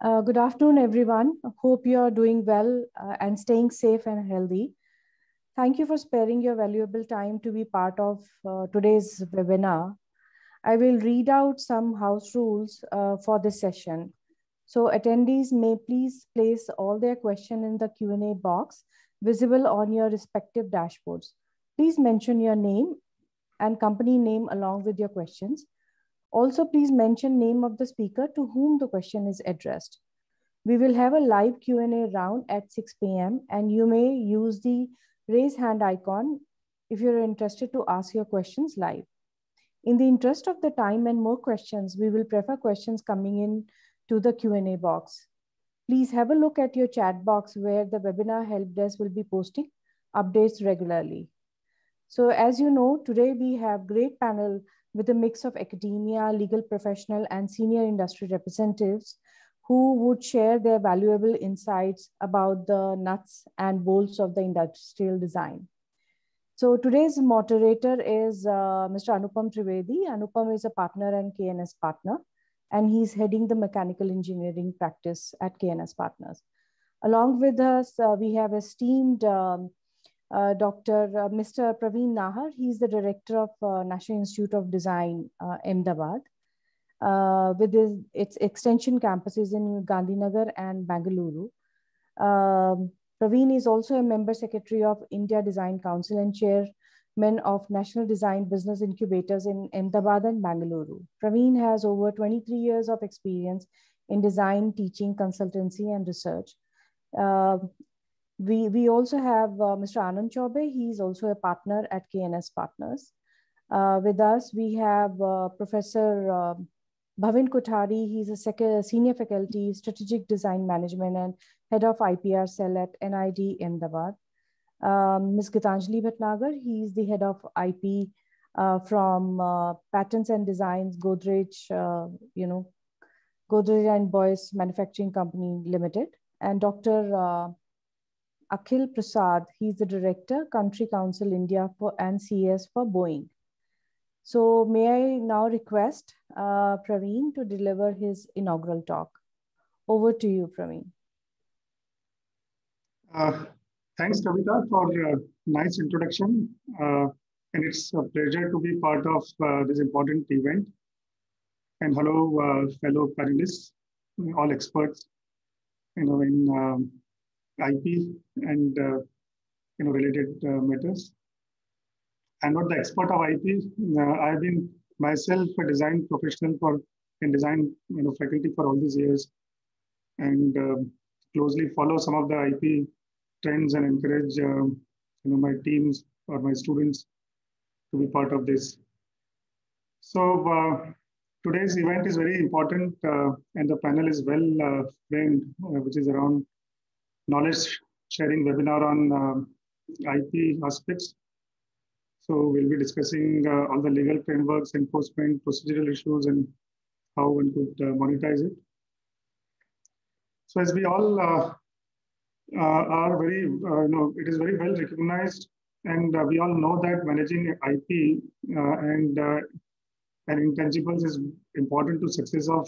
Good afternoon, everyone. Hope you are doing well and staying safe and healthy. Thank you for sparing your valuable time to be part of today's webinar. I will read out some house rules for this session. So attendees may please place all their questions in the Q&A box visible on your respective dashboards. Please mention your name and company name along with your questions. Also, please mention name of the speaker to whom the question is addressed. We will have a live Q&A round at 6 p.m. and you may use the raise hand icon if you're interested to ask your questions live. In the interest of the time and more questions, we will prefer questions coming in to the Q&A box. Please have a look at your chat box where the webinar help desk will be posting updates regularly. So as you know, today we have great panel with a mix of academia, legal professional, and senior industry representatives who would share their valuable insights about the nuts and bolts of the industrial design. So today's moderator is Mr. Anupam Trivedi. Anupam is a partner and KNS partner, and he's heading the mechanical engineering practice at KNS Partners. Along with us, we have esteemed Mr. Praveen Nahar. He's the director of National Institute of Design, Ahmedabad, with its extension campuses in Gandhinagar and Bangalore. Praveen is also a member secretary of India Design Council and chairman of National Design Business Incubators in Ahmedabad and Bangalore. Praveen has over 23 years of experience in design, teaching, consultancy, and research. We also have Mr. Anand Chaubey. He's also a partner at KNS Partners. With us, we have Professor Bhavin Kothari. He's a senior faculty, strategic design management and head of IPR cell at NID Ahmedabad. Ms. Gitanjali Bhatnagar, he's the head of IP from Patents and Designs, Godrej, Godrej and Boyce Manufacturing Company Limited. And Dr. Akhil Prasad, he's the director, Country Council India and CS for Boeing. So may I now request Praveen to deliver his inaugural talk. Over to you, Praveen. Thanks, Kavita, for a nice introduction. And it's a pleasure to be part of this important event. And hello, fellow panelists, all experts, in IP and related matters. I'm not the expert of IP. I've been myself a design professional in design faculty for all these years, and closely follow some of the IP trends and encourage my teams or my students to be part of this. So today's event is very important, and the panel is well framed, which is around knowledge sharing webinar on IP aspects. So we'll be discussing all the legal frameworks, enforcement, procedural issues, and how one could monetize it. So as we all are very, it is very well recognized, and we all know that managing IP and intangibles is important to success of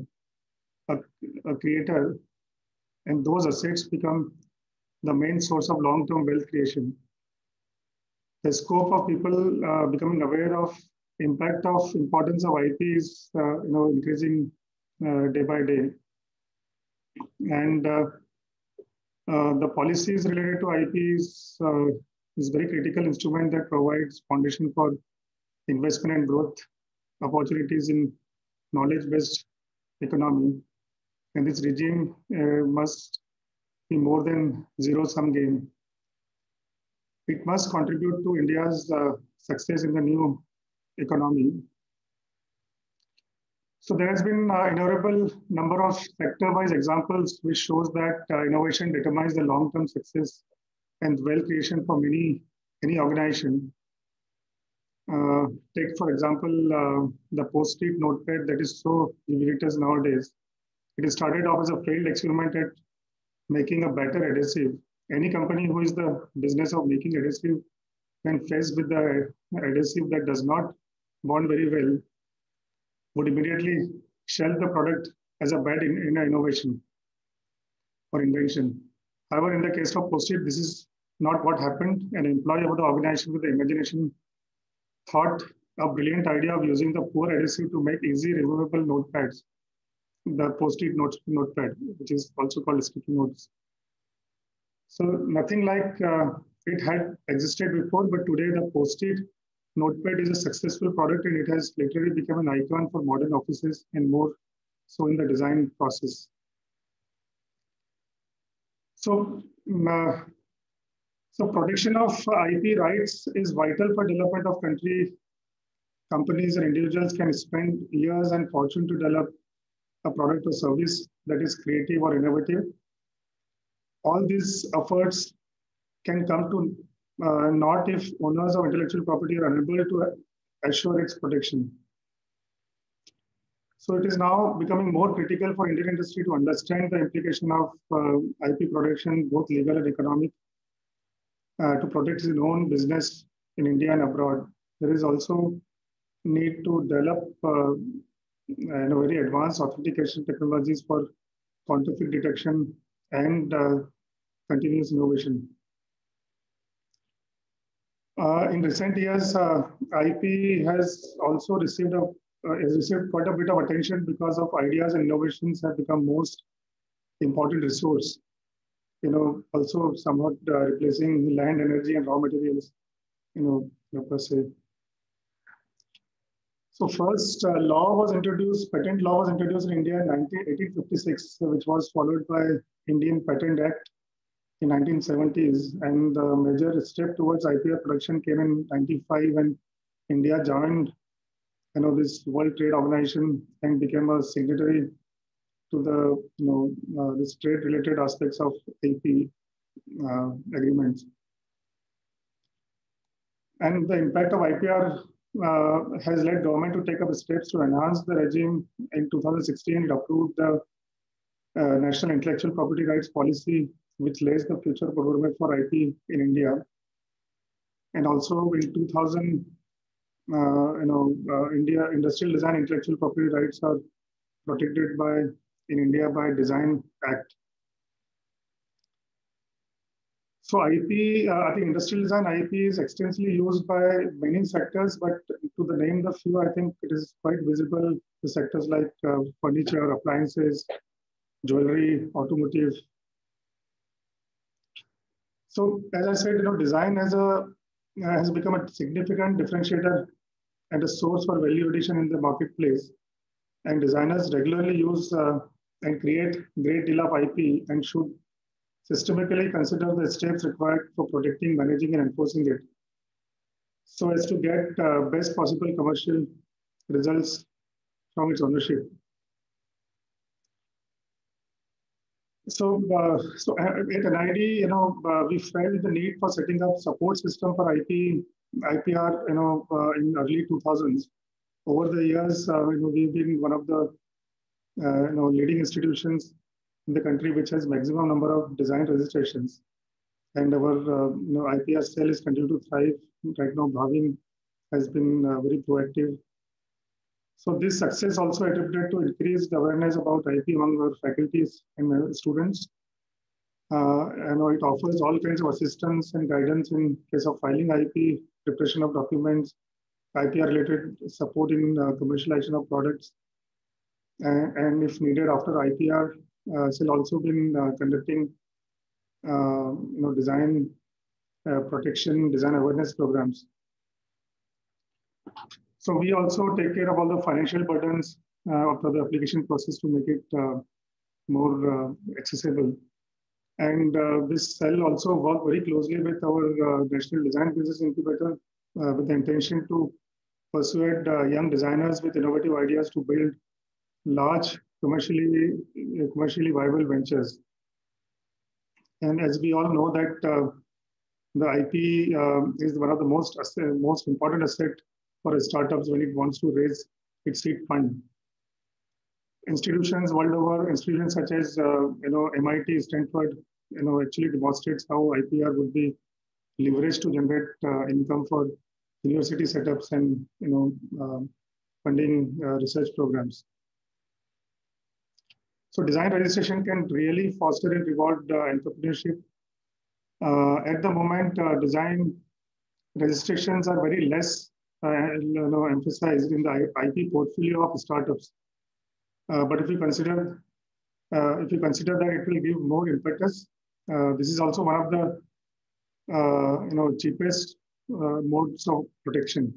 a creator, and those assets become the main source of long-term wealth creation. The scope of people becoming aware of impact of importance of IP is increasing day by day, and the policies related to IP is a very critical instrument that provides foundation for investment and growth opportunities in knowledge-based economy. And this regime must be more than zero-sum game. It must contribute to India's success in the new economy. So there has been an innumerable number of sector-wise examples which shows that innovation determines the long-term success and wealth creation for any organization. Take, for example, the post-it notepad that is so ubiquitous nowadays. It started off as a failed experiment at making a better adhesive. Any company who is the business of making adhesive, when faced with the adhesive that does not bond very well, would immediately shelve the product as a bad innovation or invention. However, in the case of Post-it, this is not what happened. An employee of the organization with the imagination thought a brilliant idea of using the poor adhesive to make easy removable notepads, the Post-it notepad, which is also called sticky notes. So nothing like it had existed before, but today the Post-it notepad is a successful product and it has literally become an icon for modern offices and more so in the design process. So, protection of IP rights is vital for development of country. Companies and individuals can spend years and fortune to develop a product or service that is creative or innovative. All these efforts can come to naught if owners of intellectual property are unable to assure its protection. So it is now becoming more critical for Indian industry to understand the implication of IP protection, both legal and economic, to protect its own business in India and abroad. There is also need to develop very advanced authentication technologies for counterfeit detection and continuous innovation. In recent years, IP has also received quite a bit of attention because of ideas and innovations have become most important resource. Also somewhat replacing land, energy, and raw materials. Per se. So first law was introduced, patent law was introduced in India in 1856, which was followed by Indian Patent Act in 1970s. And the major step towards IPR production came in 95 when India joined this World Trade Organization and became a signatory to the this trade-related aspects of IP agreements. And the impact of IPR has led government to take up steps to enhance the regime. In 2016, it approved the National Intellectual Property Rights Policy, which lays the future roadmap for IP in India. And also in 2000, India industrial design intellectual property rights are protected in India by Design Act. So IP, I think industrial design IP is extensively used by many sectors, but to the name the few, I think it is quite visible. The sectors like furniture, appliances, jewelry, automotive. So as I said, design has become a significant differentiator and a source for value addition in the marketplace. And designers regularly use and create great deal of IP and should systematically consider the steps required for protecting, managing, and enforcing it, so as to get best possible commercial results from its ownership. So at NID, we felt the need for setting up support system for IPR, in early 2000s. Over the years, we've been one of the leading institutions in the country which has maximum number of design registrations, and our IPR cell is continuing to thrive. Right now, Bhavin has been very proactive. So this success also attributed to increased awareness about IP among our faculties and students. It offers all kinds of assistance and guidance in case of filing IP, preparation of documents, IPR-related support in commercialization of products, and if needed after IPR, still also been conducting, design protection, design awareness programs. So we also take care of all the financial burdens of the application process to make it more accessible. And this cell also work very closely with our National Design Business Incubator with the intention to persuade young designers with innovative ideas to build large commercially viable ventures. And as we all know that the IP is one of the most important asset for startups when it wants to raise its seed fund. Institutions world over, institutions such as MIT, Stanford, actually demonstrates how IPR would be leveraged to generate income for university setups and, funding research programs. So design registration can really foster and reward entrepreneurship. At the moment, design registrations are very less emphasized in the IP portfolio of startups. But if you consider that it will give more impetus, this is also one of the cheapest modes of protection.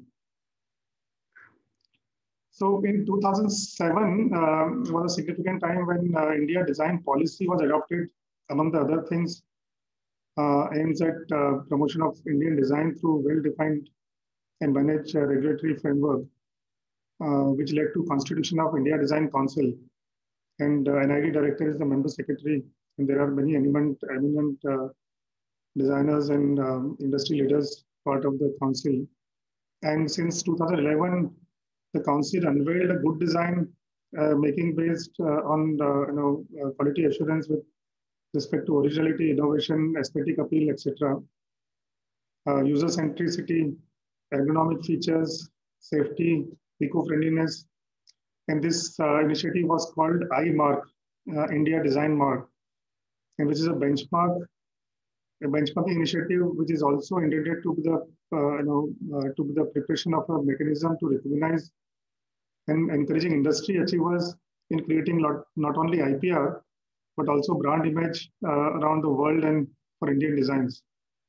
So in 2007 was a significant time when India design policy was adopted. Among the other things, aims at promotion of Indian design through well-defined and managed regulatory framework, which led to Constitution of India Design Council. And NID director is the member secretary, and there are many eminent designers and industry leaders part of the council. And since 2011, the council unveiled a good design making based on quality assurance with respect to originality, innovation, aesthetic appeal, etc. User centricity, ergonomic features, safety, eco-friendliness. And this initiative was called iMark, India Design Mark, and which is a benchmarking initiative, which is also intended to be the preparation of a mechanism to recognize and encouraging industry achievers in creating not only IPR, but also brand image around the world and for Indian designs.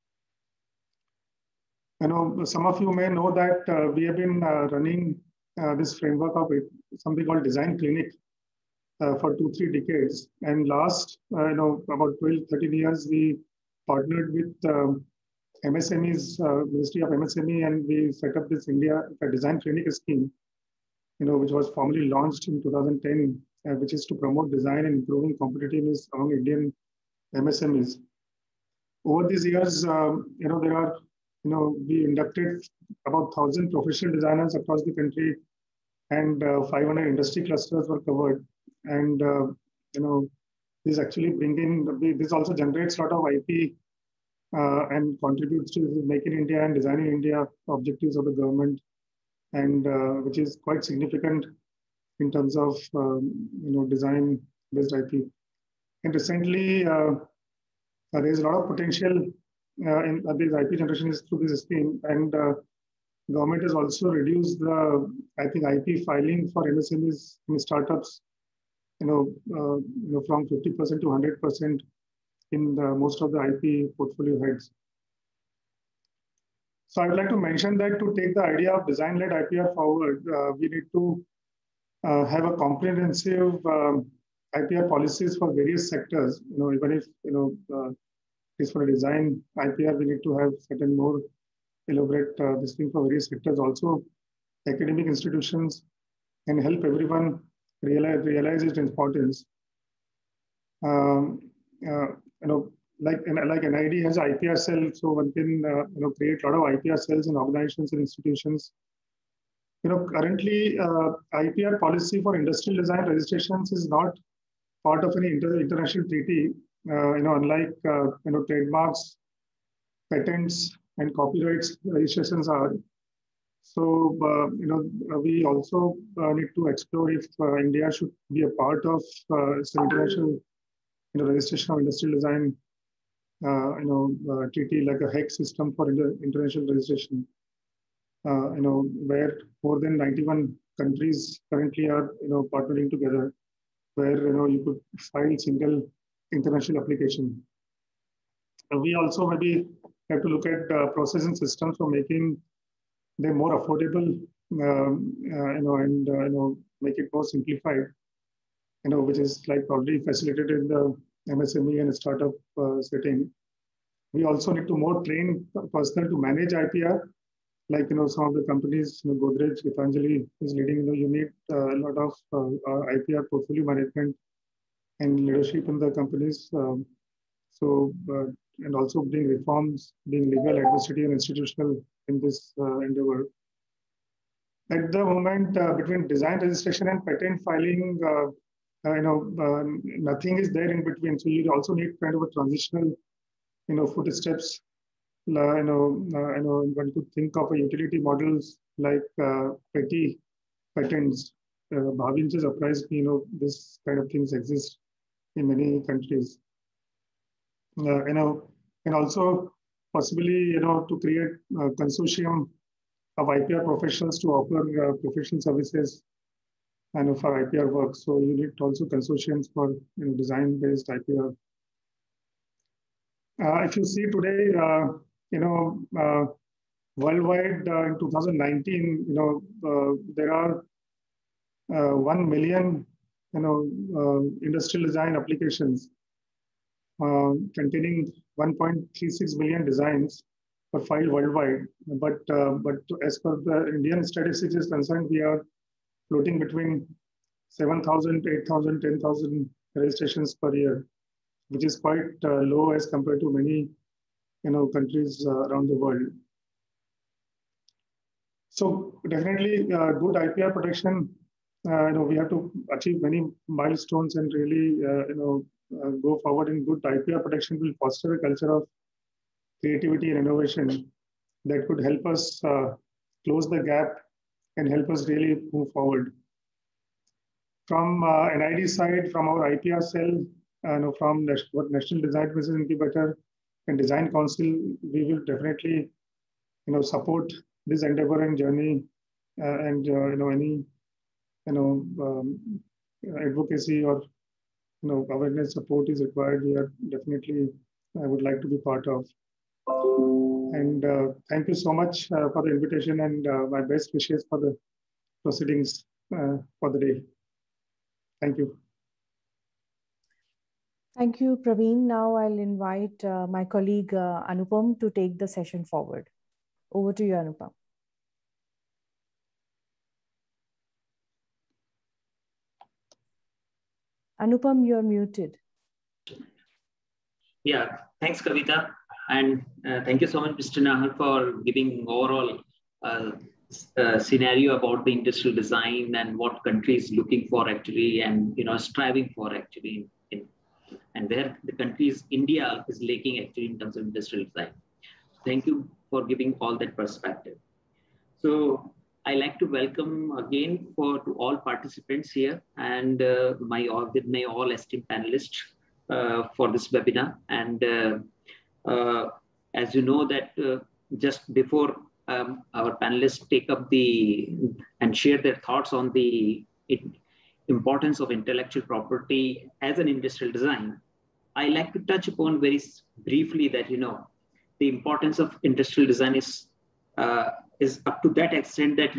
Some of you may know that we have been running this framework of something called Design Clinic for 2-3 decades. And last, about 12-13 years, we partnered with MSME's Ministry of MSME, and we set up this India Design Clinic scheme, which was formally launched in 2010, which is to promote design and improving competitiveness among Indian MSMEs. Over these years, there are, we inducted about 1,000 professional designers across the country, and 500 industry clusters were covered. And, this actually this also generates a lot of IP and contributes to Make in India and Design in India objectives of the government, and which is quite significant in terms of design-based IP. And recently, there is a lot of potential in these IP generations through this scheme, and government has also reduced the IP filing for MSMEs and startups, from 50% to 100% in most of the IP portfolio heads. So I would like to mention that to take the idea of design-led IPR forward, we need to have a comprehensive IPR policies for various sectors. Even if it's for a design IPR, we need to have certain more elaborate this thing for various sectors. Also, academic institutions can help everyone realize its importance. Like NID has IPR cell, so one can create a lot of IPR cells in organizations and institutions. Currently, IPR policy for industrial design registrations is not part of any international treaty. Unlike trademarks, patents, and copyrights registrations are. So we also need to explore if India should be a part of some international registration of industrial design treaty, like a HEC system for international registration. Where more than 91 countries currently are partnering together, where you could file single international application. We also maybe have to look at processing systems for making them more affordable, and make it more simplified, which is like already facilitated in the MSME and startup setting. We also need to more train personnel to manage IPR. Like some of the companies, Godrej, Gitanjali is leading. You need a lot of IPR portfolio management and leadership in the companies. And also bring reforms, being legal, administrative, and institutional in this endeavor. At the moment, between design registration and patent filing, nothing is there in between. So you also need kind of a transitional, footsteps. One could think of a utility models like petty patents, Bhavin surprised me, this kind of things exist in many countries. And also possibly, to create a consortium of IPR professionals to offer professional services and for IPR work. So you need also consortiums for design-based IPR. If you see today, worldwide in 2019, there are 1 million, industrial design applications containing 1.36 million designs were filed worldwide. But as per the Indian statistics is concerned, we are floating between 7,000, 8,000, 10,000 registrations per year, which is quite low as compared to many countries around the world. So definitely good IPR protection. We have to achieve many milestones and really go forward in good IPR protection will foster a culture of creativity and innovation that could help us close the gap and help us really move forward. From NID side, from our IPR cell, from National Design Business Incubator and Design Council, we will definitely support this endeavor and journey, and any advocacy or awareness support is required. We are definitely I would like to be part of. And thank you so much for the invitation, and my best wishes for the proceedings for the day. Thank you. Thank you, Praveen. Now I'll invite my colleague Anupam to take the session forward. Over to you, Anupam. Anupam, you're muted. Yeah, thanks, Kavita. And thank you so much, Mr. Nahar, for giving overall scenario about the industrial design and what country is looking for actually, and striving for actually, and where the countries India is lacking actually in terms of industrial design. Thank you for giving all that perspective. So I like to welcome again to all participants here and with my all esteemed panelists for this webinar. And as you know that just before our panelists take up and share their thoughts on the importance of intellectual property as an industrial design, I like to touch upon very briefly that the importance of industrial design is up to that extent that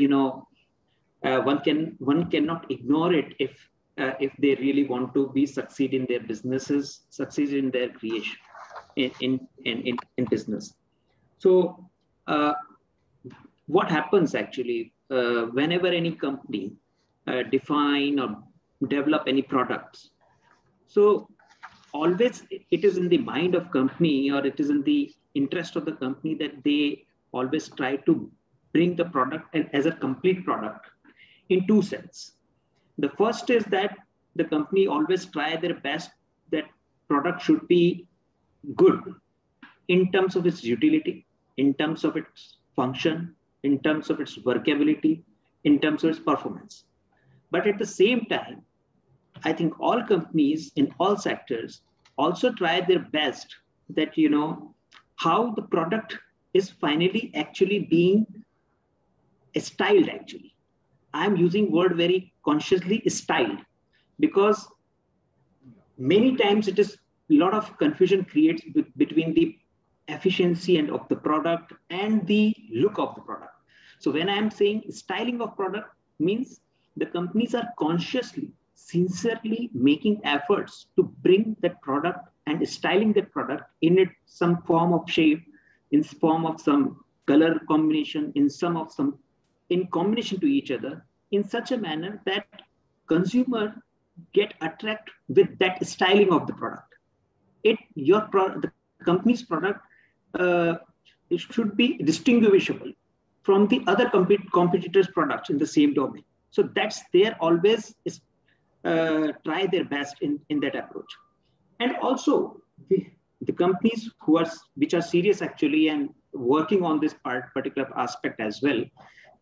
one cannot ignore it if they really want to succeed in their businesses, succeed in their creation in business. So what happens actually whenever any company define or develop any products? So always it is in the mind of company, or it is in the interest of the company, that they always try to bring the product as a complete product in two sense. The first is that the company always try their best that product should be good in terms of its utility, in terms of its function, in terms of its workability, in terms of its performance. But at the same time, I think all companies in all sectors also try their best that, how the product is finally actually being styled actually. I'm using word very consciously, styled, because many times it is a lot of confusion creates between the efficiency of the product and the look of the product. So when I'm saying styling of product means the companies are consciously, sincerely making efforts to bring that product and styling that product in some form of shape, in form of some color combination, in combination to each other, in such a manner that consumer get attracted with that styling of the product. The company's product it should be distinguishable from the other competitors' products in the same domain. So that's there always is try their best in that approach. And also the companies which are serious actually and working on this particular aspect as well,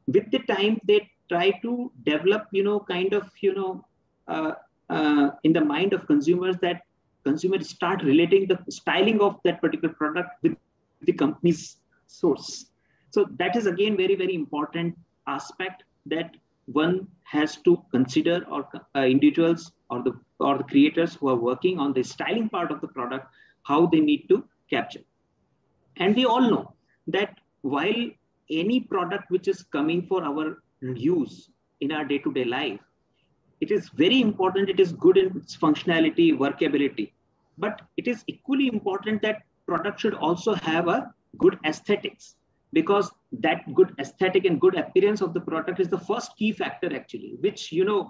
with the time, they try to develop, kind of, in the mind of consumers, that consumers start relating the styling of that particular product with the company's source. So that is again very, very important aspect that one has to consider, or individuals or the creators who are working on the styling part of the product, how they need to capture. And we all know that while any product which is coming for our use in our day-to-day life, it is very important, it is good in its functionality, workability, but it is equally important that product should also have a good aesthetics, because that good aesthetic and good appearance of the product is the first key factor actually, which,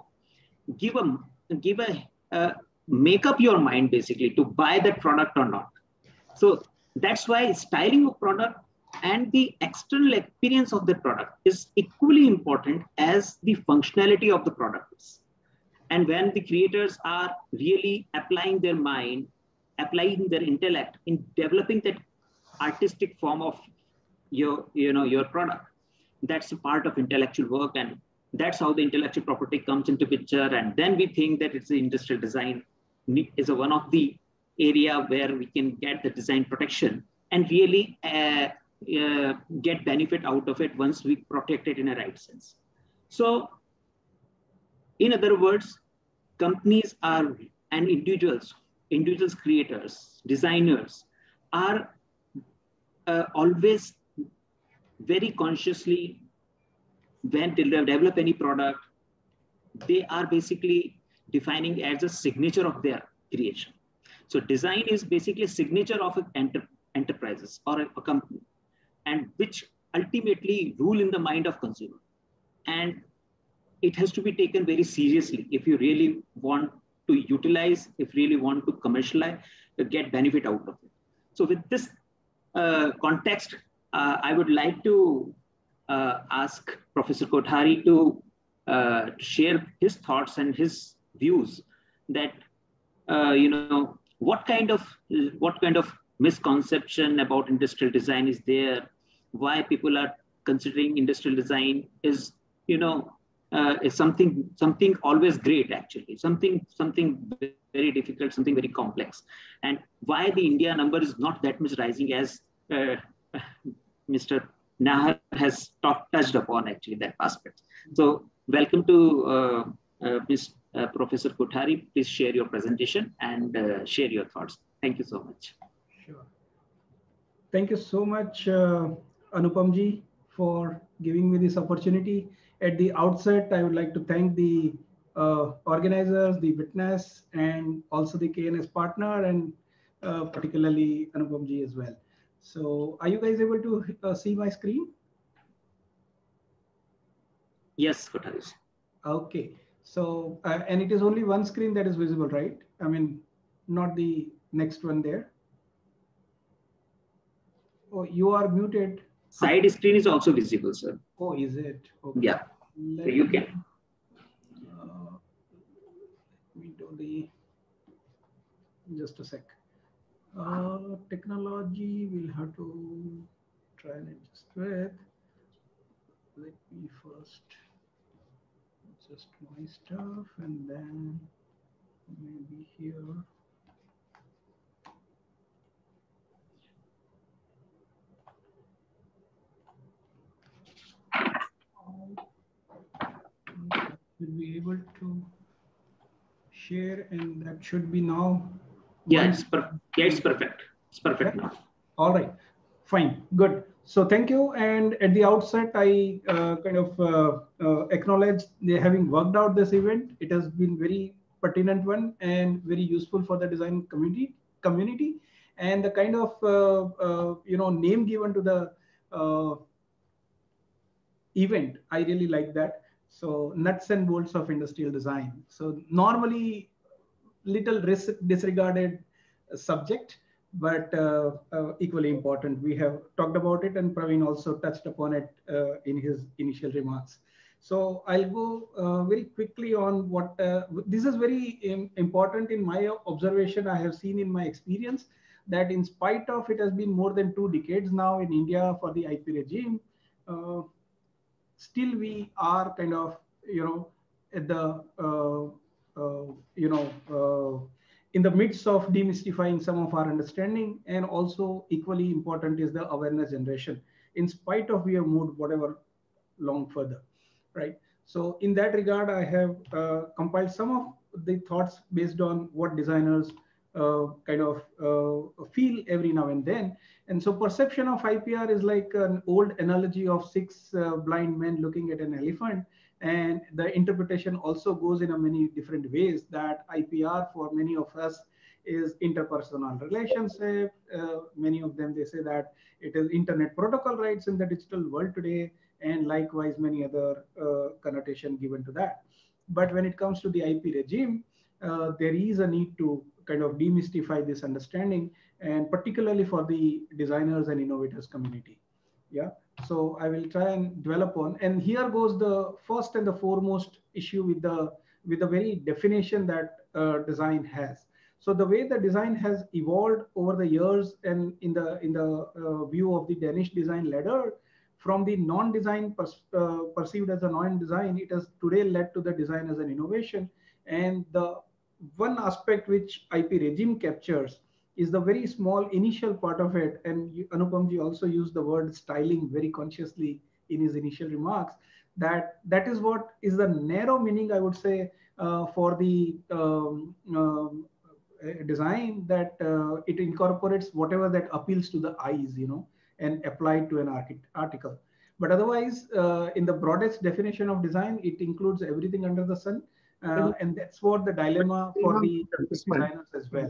make up your mind basically to buy that product or not. So that's why styling of product and the external appearance of the product is equally important as the functionality of the product is. And when the creators are really applying their mind, applying their intellect in developing that artistic form of your product, that's a part of intellectual work, and that's how the intellectual property comes into picture. And then we think that it's the industrial design is one of the area where we can get the design protection and really get benefit out of it once we protect it in a right sense. So in other words, companies are, and individuals, creators, designers are always very consciously, when they develop any product, they are basically defining as a signature of their creation. So design is basically a signature of an enterprises or a company, and which ultimately rule in the mind of consumer. And it has to be taken very seriously if you really want to utilize, if you really want to commercialize, to get benefit out of it. So with this context, I would like to ask Professor Kothari to share his thoughts and his views that, what kind of misconception about industrial design is there, why people are considering industrial design is, is something always great, actually, something very difficult, something very complex, and why the India number is not that much rising as Mr. Nahar has touched upon actually that aspect. So welcome to Professor Kothari. Please share your presentation and share your thoughts. Thank you so much. Sure. Thank you so much, Anupamji, for giving me this opportunity. At the outset, I would like to thank the organizers, the witness, and also the KNS partner, and particularly Anupamji as well. So are you guys able to see my screen? Yes, Kothari. Okay. So, and it is only one screen that is visible, right? I mean, not the next one there. Oh, you are muted. Side screen is also visible, sir. Oh, is it? Okay. Yeah, so you can. Let me do the, just a sec. Technology, we'll have to try and adjust with. Let me first adjust my stuff and then maybe here. Should be able to share, and that should be now. Yeah, it's perfect. It's perfect now. All right, fine, good. So thank you. And at the outset, I kind of acknowledge they having worked out this event. It has been very pertinent one and very useful for the design community, and the kind of name given to the event, I really like that. So nuts and bolts of industrial design. So normally little disregarded subject, but equally important. We have talked about it, and Praveen also touched upon it in his initial remarks. So I'll go very quickly on what, this is very important in my observation. I have seen in my experience that in spite of it has been more than 2 decades now in India for the IP regime, still we are kind of, at the, in the midst of demystifying some of our understanding. And also equally important is the awareness generation, in spite of we have moved whatever long further, right? So in that regard, I have compiled some of the thoughts based on what designers kind of feel every now and then. And so perception of IPR is like an old analogy of six blind men looking at an elephant. And the interpretation also goes in a many different ways, that IPR for many of us is interpersonal relationship. Many of them, they say that it is internet protocol rights in the digital world today, and likewise many other connotation given to that. But when it comes to the IP regime, there is a need to kind of demystify this understanding, and particularly for the designers and innovators community. Yeah. So I will try and dwell upon, and here goes the first and the foremost issue with the very definition that design has. So the way the design has evolved over the years, and in the view of the Danish design ladder, from the non-design perceived as a non-design, it has today led to the design as an innovation. And the one aspect which IP regime captures is the very small initial part of it. And Anupamji also used the word styling very consciously in his initial remarks. That is what is the narrow meaning, I would say, for the design, that it incorporates whatever that appeals to the eyes, and applied to an article. But otherwise, in the broadest definition of design, it includes everything under the sun. And that's what the dilemma for the designers as well.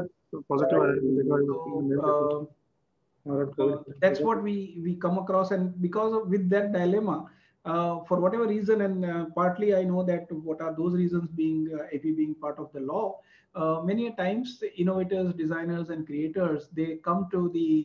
That's what we come across. And because of with that dilemma, for whatever reason, and partly I know that what are those reasons, being IP being part of the law, many times the innovators, designers, and creators, they come to the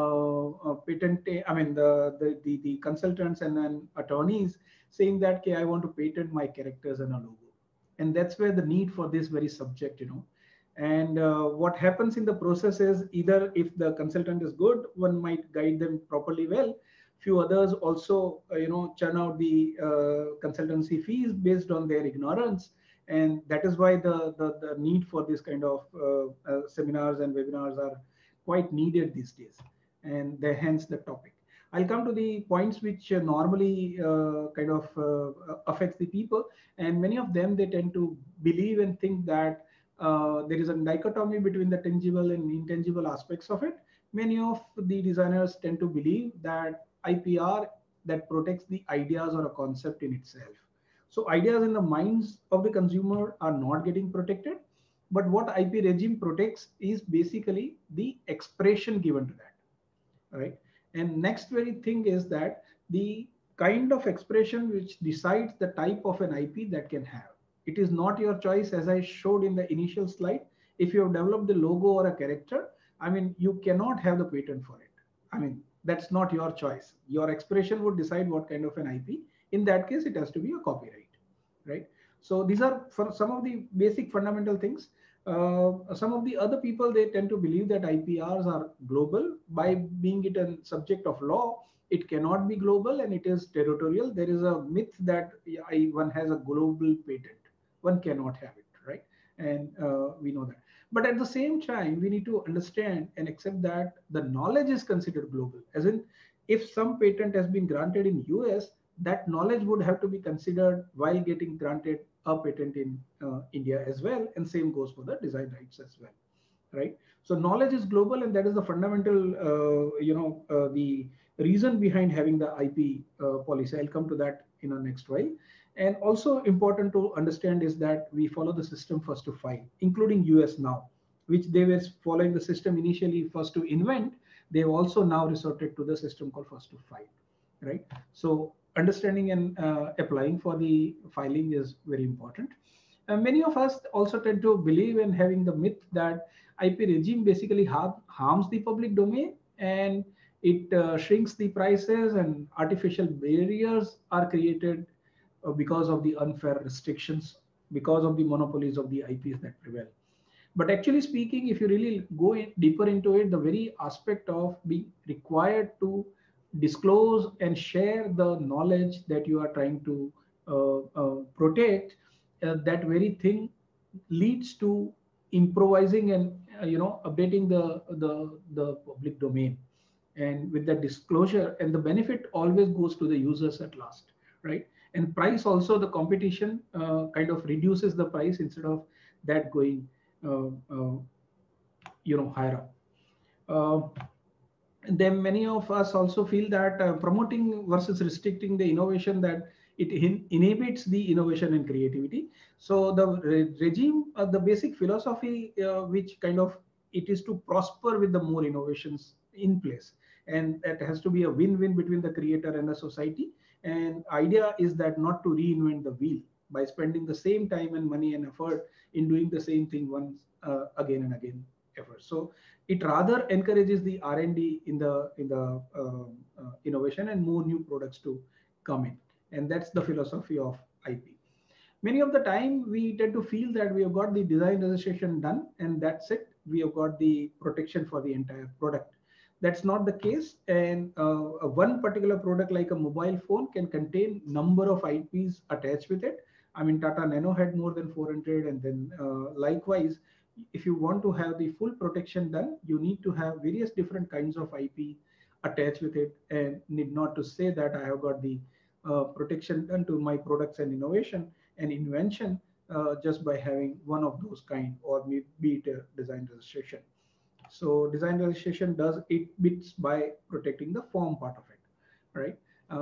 patent, I mean the consultants and then attorneys, saying that, okay, I want to patent my characters and a logo. And that's where the need for this very subject, And what happens in the process is, either if the consultant is good, one might guide them properly well. Few others also, churn out the consultancy fees based on their ignorance. And that is why the need for this kind of seminars and webinars are quite needed these days. And hence the topic. I'll come to the points which normally kind of affects the people. And many of them, they tend to believe and think that there is a dichotomy between the tangible and intangible aspects of it. Many of the designers tend to believe that IPR that protects the ideas or a concept in itself. So ideas in the minds of the consumer are not getting protected. But what IP regime protects is basically the expression given to that, right? And next very thing is that the kind of expression which decides the type of an IP that can have. It is not your choice, as I showed in the initial slide. If you have developed the logo or a character, I mean, you cannot have the patent for it. I mean, that's not your choice. Your expression would decide what kind of an IP. In that case, it has to be a copyright, right? So these are for some of the basic fundamental things. Some of the other people, they tend to believe that IPRs are global. By being it a subject of law, it cannot be global and it is territorial. There is a myth that one has a global patent. One cannot have it, right? And we know that. But at the same time, we need to understand and accept that the knowledge is considered global. As in, if some patent has been granted in US, that knowledge would have to be considered while getting granted a patent in India as well. And same goes for the design rights as well, right? So knowledge is global, and that is the fundamental, the reason behind having the IP policy. I'll come to that in a next while. And also important to understand is that we follow the system first to file, including US now, which they were following the system initially first to invent. They've also now resorted to the system called first to file, right? So understanding and applying for the filing is very important. Many of us also tend to believe in having the myth that IP regime basically harms the public domain, and it shrinks the prices, and artificial barriers are created because of the unfair restrictions, because of the monopolies of the IPs that prevail. But actually speaking, if you really go deeper into it, the very aspect of being required to disclose and share the knowledge that you are trying to protect, that very thing leads to improvising and updating the public domain. And with that disclosure, and the benefit always goes to the users at last, right? And price also, the competition kind of reduces the price instead of that going higher up. And then many of us also feel that promoting versus restricting the innovation, that it inhibits the innovation and creativity. So the regime, the basic philosophy, which kind of it is to prosper with the more innovations in place, and that has to be a win-win between the creator and the society. And idea is that not to reinvent the wheel by spending the same time and money and effort in doing the same thing once again and again effort. So it rather encourages the R&D in the innovation and more new products to come in. And that's the philosophy of IP. Many of the time we tend to feel that we have got the design registration done and that's it. We have got the protection for the entire product. That's not the case. And one particular product like a mobile phone can contain number of IPs attached with it. I mean, Tata Nano had more than 400, and then likewise, if you want to have the full protection done, you need to have various different kinds of IP attached with it, and need not to say that I have got the protection done to my products and innovation and invention just by having one of those kind, or be it a design registration. So design registration does 8 bits by protecting the form part of it, right?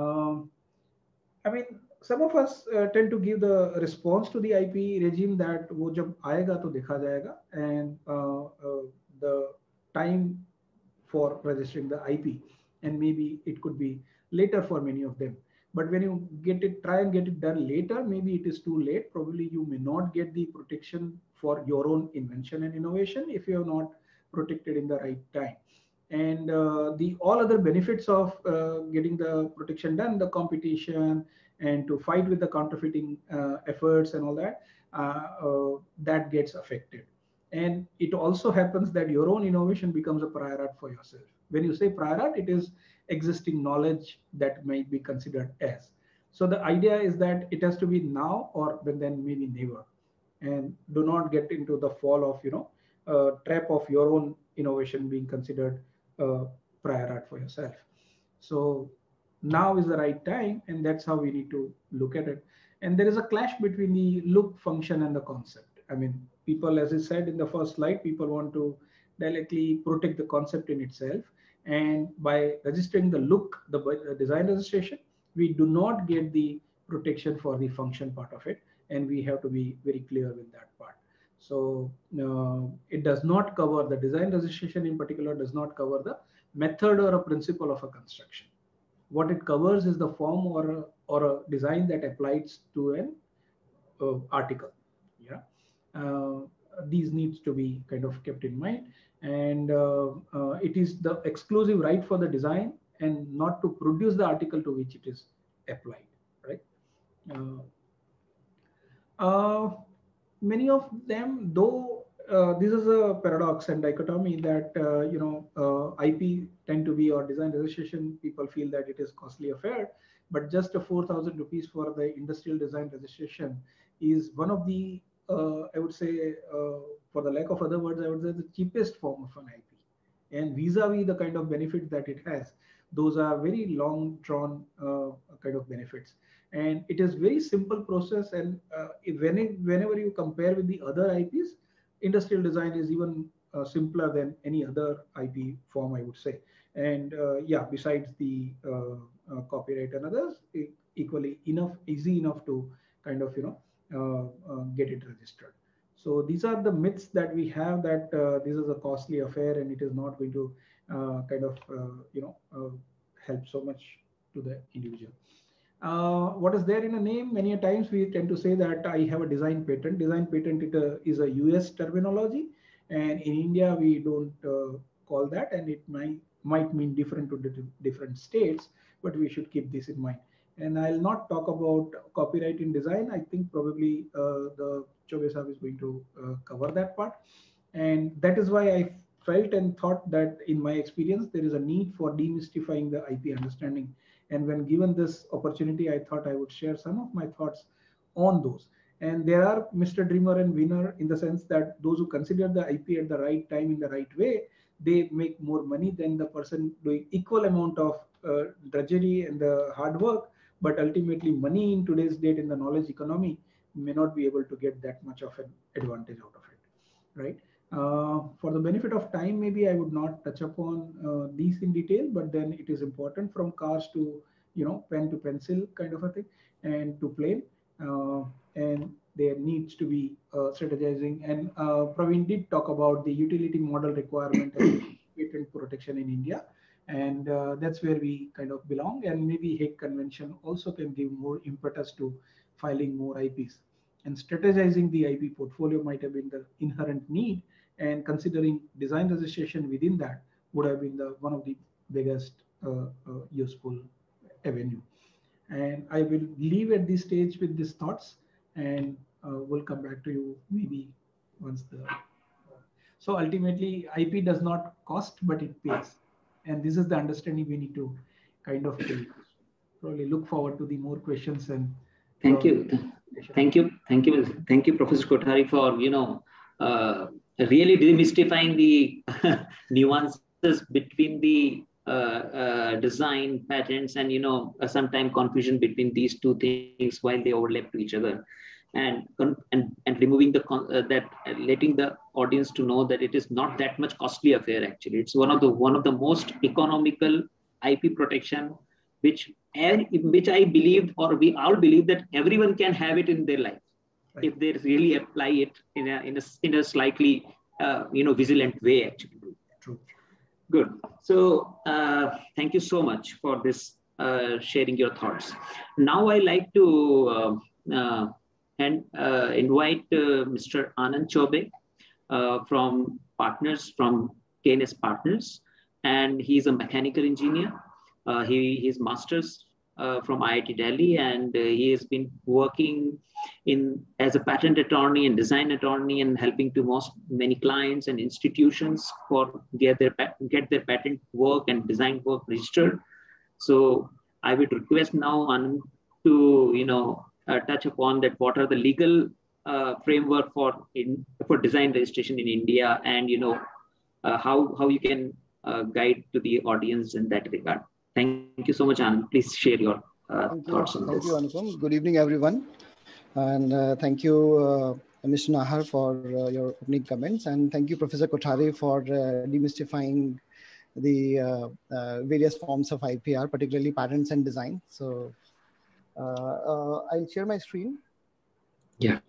I mean, some of us tend to give the response to the IP regime that wo jab aayega to dekha jayega, and the time for registering the IP, and maybe it could be later for many of them. But when you try and get it done later, maybe it is too late. Probably you may not get the protection for your own invention and innovation if you have not protected in the right time. And the all other benefits of getting the protection done, the competition, and to fight with the counterfeiting efforts and all that, that gets affected. And it also happens that your own innovation becomes a prior art for yourself. When you say prior art, it is existing knowledge that might be considered as. So the idea is that it has to be now, or then maybe never. And do not get into the fall of trap of your own innovation being considered prior art for yourself. So now is the right time, and that's how we need to look at it. And there is a clash between the look, function, and the concept. I mean, people, as I said in the first slide, people want to directly protect the concept in itself. And by registering the look, the design registration, we do not get the protection for the function part of it. And we have to be very clear with that part. So it does not cover, the design registration in particular does not cover the method or a principle of a construction. What it covers is the form or a design that applies to an article. Yeah, these needs to be kind of kept in mind. And it is the exclusive right for the design and not to produce the article to which it is applied, right? Many of them, though, this is a paradox and dichotomy that IP tend to be, or design registration, people feel that it is costly affair, but just a 4,000 rupees for the industrial design registration is one of the I would say, for the lack of other words, I would say the cheapest form of an IP. And vis-a-vis the kind of benefits that it has, those are very long drawn kind of benefits. And it is very simple process. And whenever you compare with the other IPs, industrial design is even simpler than any other IP form, I would say. And yeah, besides the copyright and others, equally easy enough to kind of, get it registered. So these are the myths that we have, that this is a costly affair and it is not going to kind of, help so much to the individual. What is there in a name? Many a times we tend to say that I have a design patent. Design patent is a US terminology, and in India we don't call that, and it might mean different to different states, but we should keep this in mind. And I'll not talk about copyright in design. I think probably the Chobe Sahab is going to cover that part. And that is why I felt and thought that in my experience, there is a need for demystifying the IP understanding. And when given this opportunity, I thought I would share some of my thoughts on those. And there are Mr. Dreamer and winner in the sense that those who consider the IP at the right time in the right way, they make more money than the person doing equal amount of drudgery and the hard work. But ultimately, money in today's date in the knowledge economy may not be able to get that much of an advantage out of it, right? For the benefit of time, maybe I would not touch upon these in detail, but then it is important from cars to, pen to pencil kind of a thing, and to plane. And there needs to be strategizing. And Praveen did talk about the utility model requirement and patent protection in India. And that's where we kind of belong. And maybe Hague Convention also can give more impetus to filing more IPs. And strategizing the IP portfolio might have been the inherent need, and considering design registration within that would have been one of the biggest useful avenue. And I will leave at this stage with these thoughts, and we'll come back to you maybe once so ultimately IP does not cost, but it pays. And this is the understanding we need to kind of probably look forward to the more questions. And thank you, Professor Kothari, for really demystifying the nuances between the design patents and sometimes confusion between these two things while they overlap to each other, and removing letting the audience to know that it is not that much costly affair. Actually, it's one of the most economical IP protection, which I believe, or we all believe, that everyone can have it in their life, right, if they really apply it in a slightly vigilant way. Actually, true. Good. So thank you so much for this sharing your thoughts. Now I like to invite Mr. Anand Chobe from KNS Partners, and he's a mechanical engineer. His master's from IIT Delhi, and he has been working as a patent attorney and design attorney, and helping to many clients and institutions for get their patent work and design work registered. So I would request now Anand to touch upon that. What are the legal framework for design registration in India, and how you can guide to the audience in that regard. Thank you so much, Anand. Please share your thoughts on this. Thank you, Anupam. Good evening, everyone. And thank you, Mr. Nahar, for your opening comments. And thank you, Professor Kothari, for demystifying the various forms of IPR, particularly patents and design. So I'll share my screen. Yeah.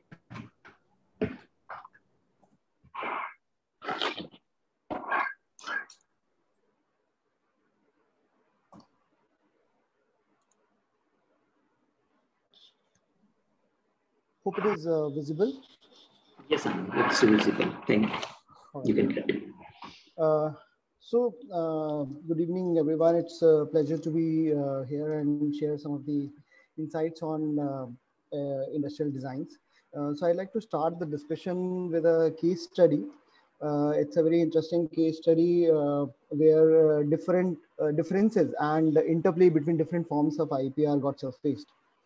Hope it is visible. Yes, it's visible. Thank you. Right. You can continue. Good evening, everyone. It's a pleasure to be here and share some of the insights on industrial designs. So I'd like to start the discussion with a case study. It's a very interesting case study where different differences and interplay between different forms of IPR got surfaced.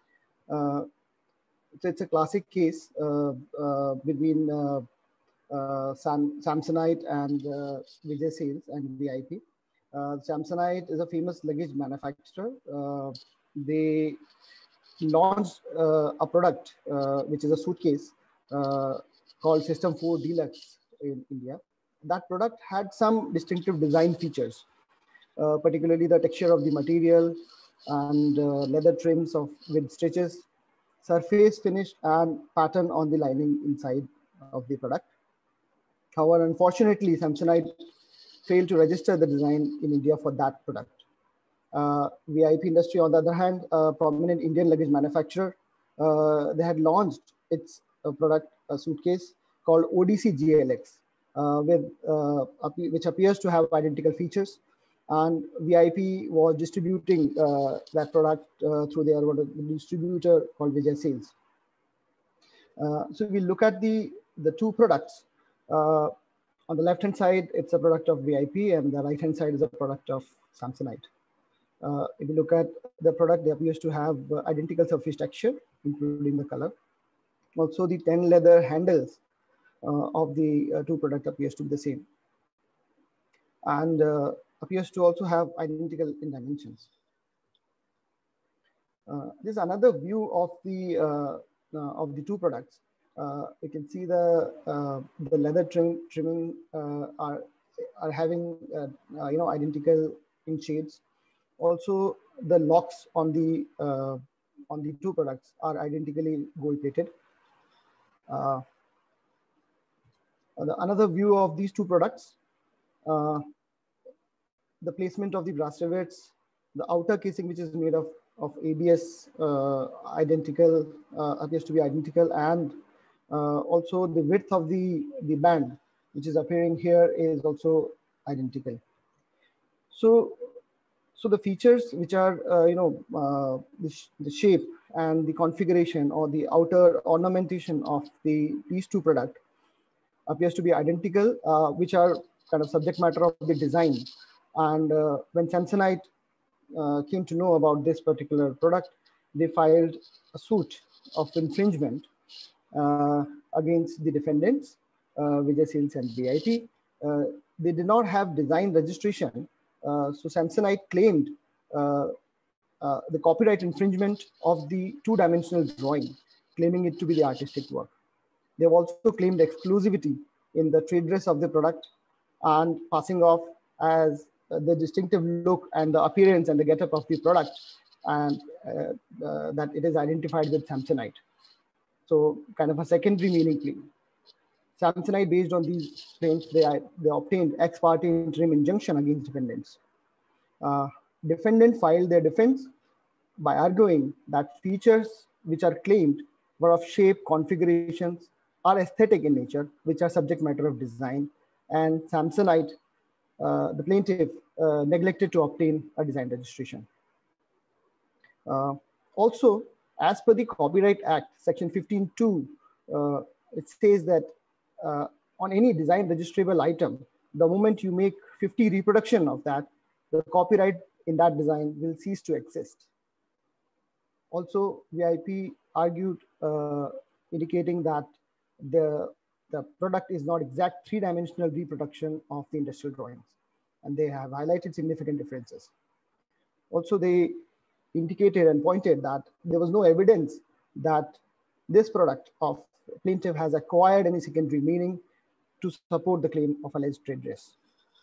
So it's a classic case between Samsonite and Vijay Sales and VIP. Samsonite is a famous luggage manufacturer. They launched a product which is a suitcase called System 4 Deluxe in India. That product had some distinctive design features, particularly the texture of the material and leather trims with stitches, surface finish, and pattern on the lining inside of the product. However, unfortunately, Samsonite failed to register the design in India for that product. VIP Industry, on the other hand, a prominent Indian luggage manufacturer, they had launched its product, a suitcase called ODC GLX, which appears to have identical features. And VIP was distributing that product through their distributor called Vijay Sales. So we look at the two products. On On the left-hand side, it's a product of VIP, and the right-hand side is a product of Samsonite. If you look at the product, they appears to have identical surface texture, including the color. Also, the 10 leather handles of the two products appears to be the same, and appears to also have identical in dimensions. This is another view of the two products. You can see the leather trimming are having identical in shades. Also, the locks on the two products are identically gold plated. Another view of these two products, the placement of the brass rivets, the outer casing, which is made of ABS, identical, appears to be identical, and also the width of the band, which is appearing here, is also identical. So the features which are the shape and the configuration or the outer ornamentation of these two products appears to be identical, which are kind of subject matter of the design. And when Samsonite came to know about this particular product, they filed a suit of infringement against the defendants, Vijay Seals and VIP. They did not have design registration, so Samsonite claimed the copyright infringement of the two-dimensional drawing, claiming it to be the artistic work. They've also claimed exclusivity in the trade dress of the product and passing off as the distinctive look and the appearance and the getup of the product, and that it is identified with Samsonite. So kind of a secondary meaning claim. Samsonite, based on these claims, they obtained ex parte interim injunction against defendants. Defendant filed their defense by arguing that features which are claimed were of shape, configurations, are aesthetic in nature, which are subject matter of design, and Samsonite, the plaintiff, neglected to obtain a design registration. Also, as per the Copyright Act, Section 15(2), it says that on any design registrable item, the moment you make 50 reproduction of that, the copyright in that design will cease to exist. Also, VIP argued, indicating that the product is not exact three-dimensional reproduction of the industrial drawings, and they have highlighted significant differences. Also, they indicated and pointed that there was no evidence that this product of plaintiff has acquired any secondary meaning to support the claim of alleged trade dress.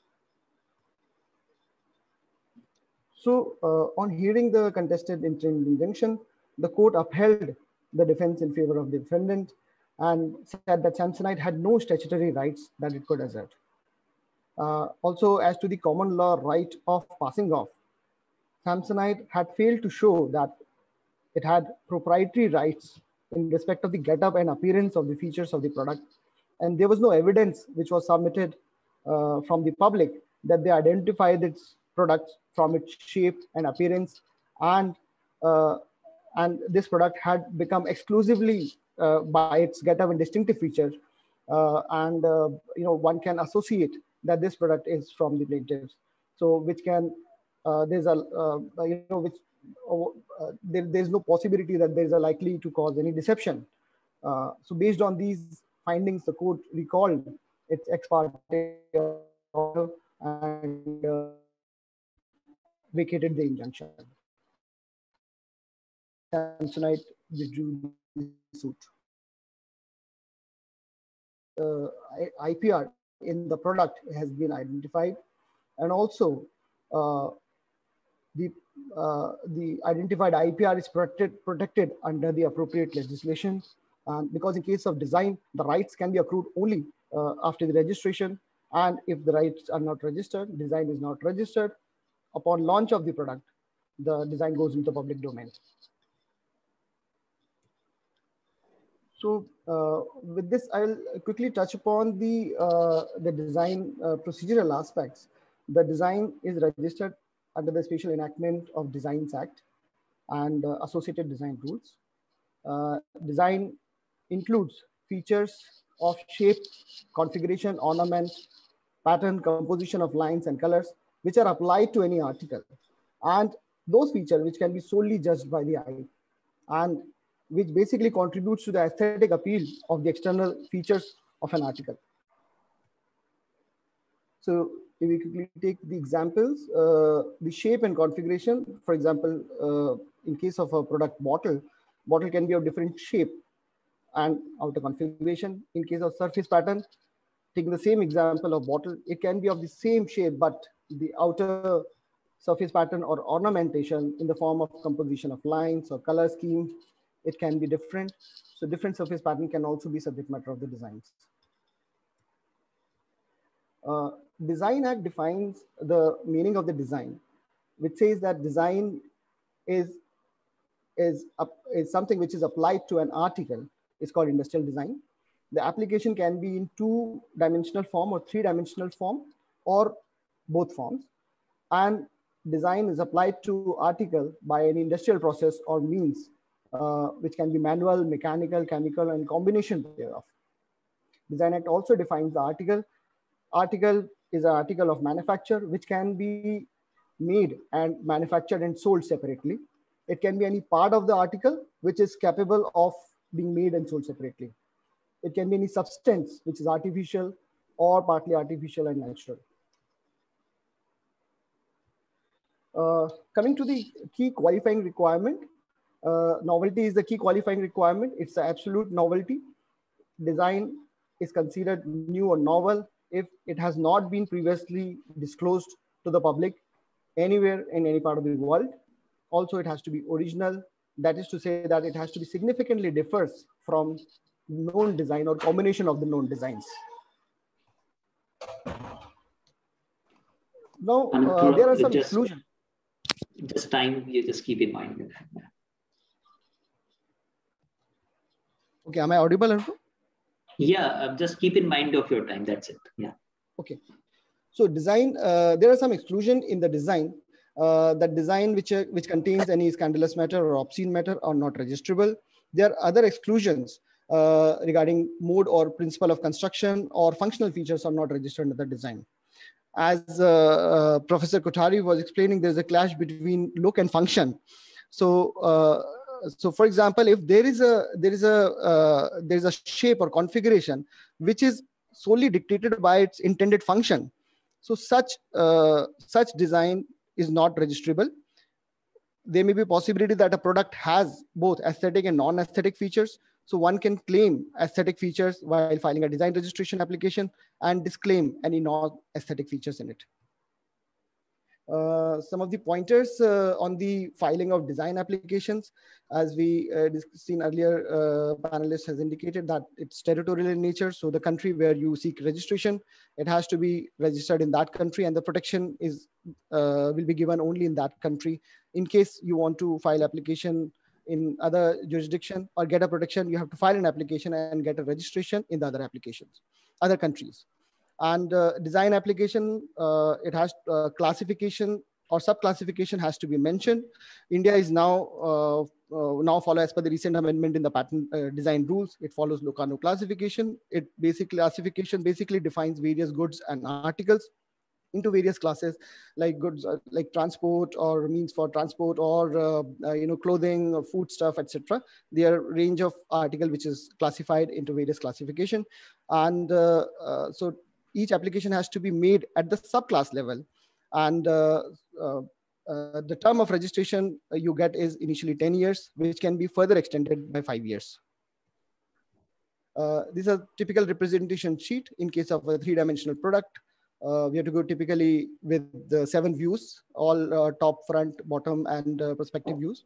So on hearing the contested interim injunction, the court upheld the defense in favor of the defendant and said that Samsonite had no statutory rights that it could assert. Also, as to the common law right of passing off, Samsonite had failed to show that it had proprietary rights in respect of the getup and appearance of the features of the product. And there was no evidence which was submitted from the public that they identified its products from its shape and appearance, and this product had become exclusively by its getup and distinctive features, and one can associate that this product is from the plaintiffs. So which can there's no possibility that there is a likely to cause any deception. So based on these findings, the court recalled its ex parte order and vacated the injunction. Samsonite withdrew the suit. IPR in the product has been identified, and also the identified IPR is protected under the appropriate legislation, because in case of design, the rights can be accrued only after the registration, and if the rights are not registered, design is not registered, upon launch of the product, the design goes into the public domain. So with this, I'll quickly touch upon the design procedural aspects. The design is registered under the Special Enactment of Designs Act and associated design rules. Design includes features of shape, configuration, ornament, pattern, composition of lines and colors, which are applied to any article. And those features which can be solely judged by the eye, and which basically contributes to the aesthetic appeal of the external features of an article. So if we quickly take the examples, the shape and configuration, for example, in case of a product bottle can be of different shape and outer configuration. In case of surface pattern, taking the same example of bottle, it can be of the same shape, but the outer surface pattern or ornamentation in the form of composition of lines or color scheme, it can be different. So different surface pattern can also be subject matter of the designs. Design Act defines the meaning of the design, which says that design is something which is applied to an article. It's called industrial design. The application can be in 2-dimensional form or 3-dimensional form or both forms. And design is applied to article by an industrial process or means, which can be manual, mechanical, chemical, and combination thereof. Design Act also defines the article. Article is an article of manufacture, which can be made and manufactured and sold separately. It can be any part of the article which is capable of being made and sold separately. It can be any substance which is artificial or partly artificial and natural. Coming to the key qualifying requirement, novelty is the key qualifying requirement. It's the absolute novelty. Design is considered new or novel if it has not been previously disclosed to the public anywhere in any part of the world. Also, it has to be original. That is to say that it has to be significantly differs from known design or combination of the known designs. Now, there are some exclusions. Just time, you just keep in mind. Okay, am I audible, Arun? Yeah, just keep in mind of your time. That's it. Yeah. Okay. So design, there are some exclusion in the design. That design which contains any scandalous matter or obscene matter are not registrable. There are other exclusions regarding mode or principle of construction or functional features are not registered under the design. As Professor Kothari was explaining, there's a clash between look and function. So, so for example, if there is a shape or configuration which is solely dictated by its intended function, so such design is not registrable. There may be a possibility that a product has both aesthetic and non-aesthetic features. So one can claim aesthetic features while filing a design registration application and disclaim any non-aesthetic features in it. Some of the pointers on the filing of design applications, as we seen earlier, panelist has indicated that it's territorial in nature. So the country where you seek registration, it has to be registered in that country, and the protection is will be given only in that country. In case you want to file application in other jurisdiction or get a protection, you have to file an application and get a registration in the other countries. And design application, it has classification or sub-classification has to be mentioned. India is now follow as per the recent amendment in the patent design rules. It follows Locarno classification. It classification basically defines various goods and articles into various classes, like goods like transport or means for transport, or clothing or food stuff, etc. There are range of article which is classified into various classification, and so each application has to be made at the subclass level, and the term of registration you get is initially 10 years, which can be further extended by 5 years. This is a typical representation sheet in case of a 3-dimensional product. We have to go typically with the 7 views, all top, front, bottom, and perspective views.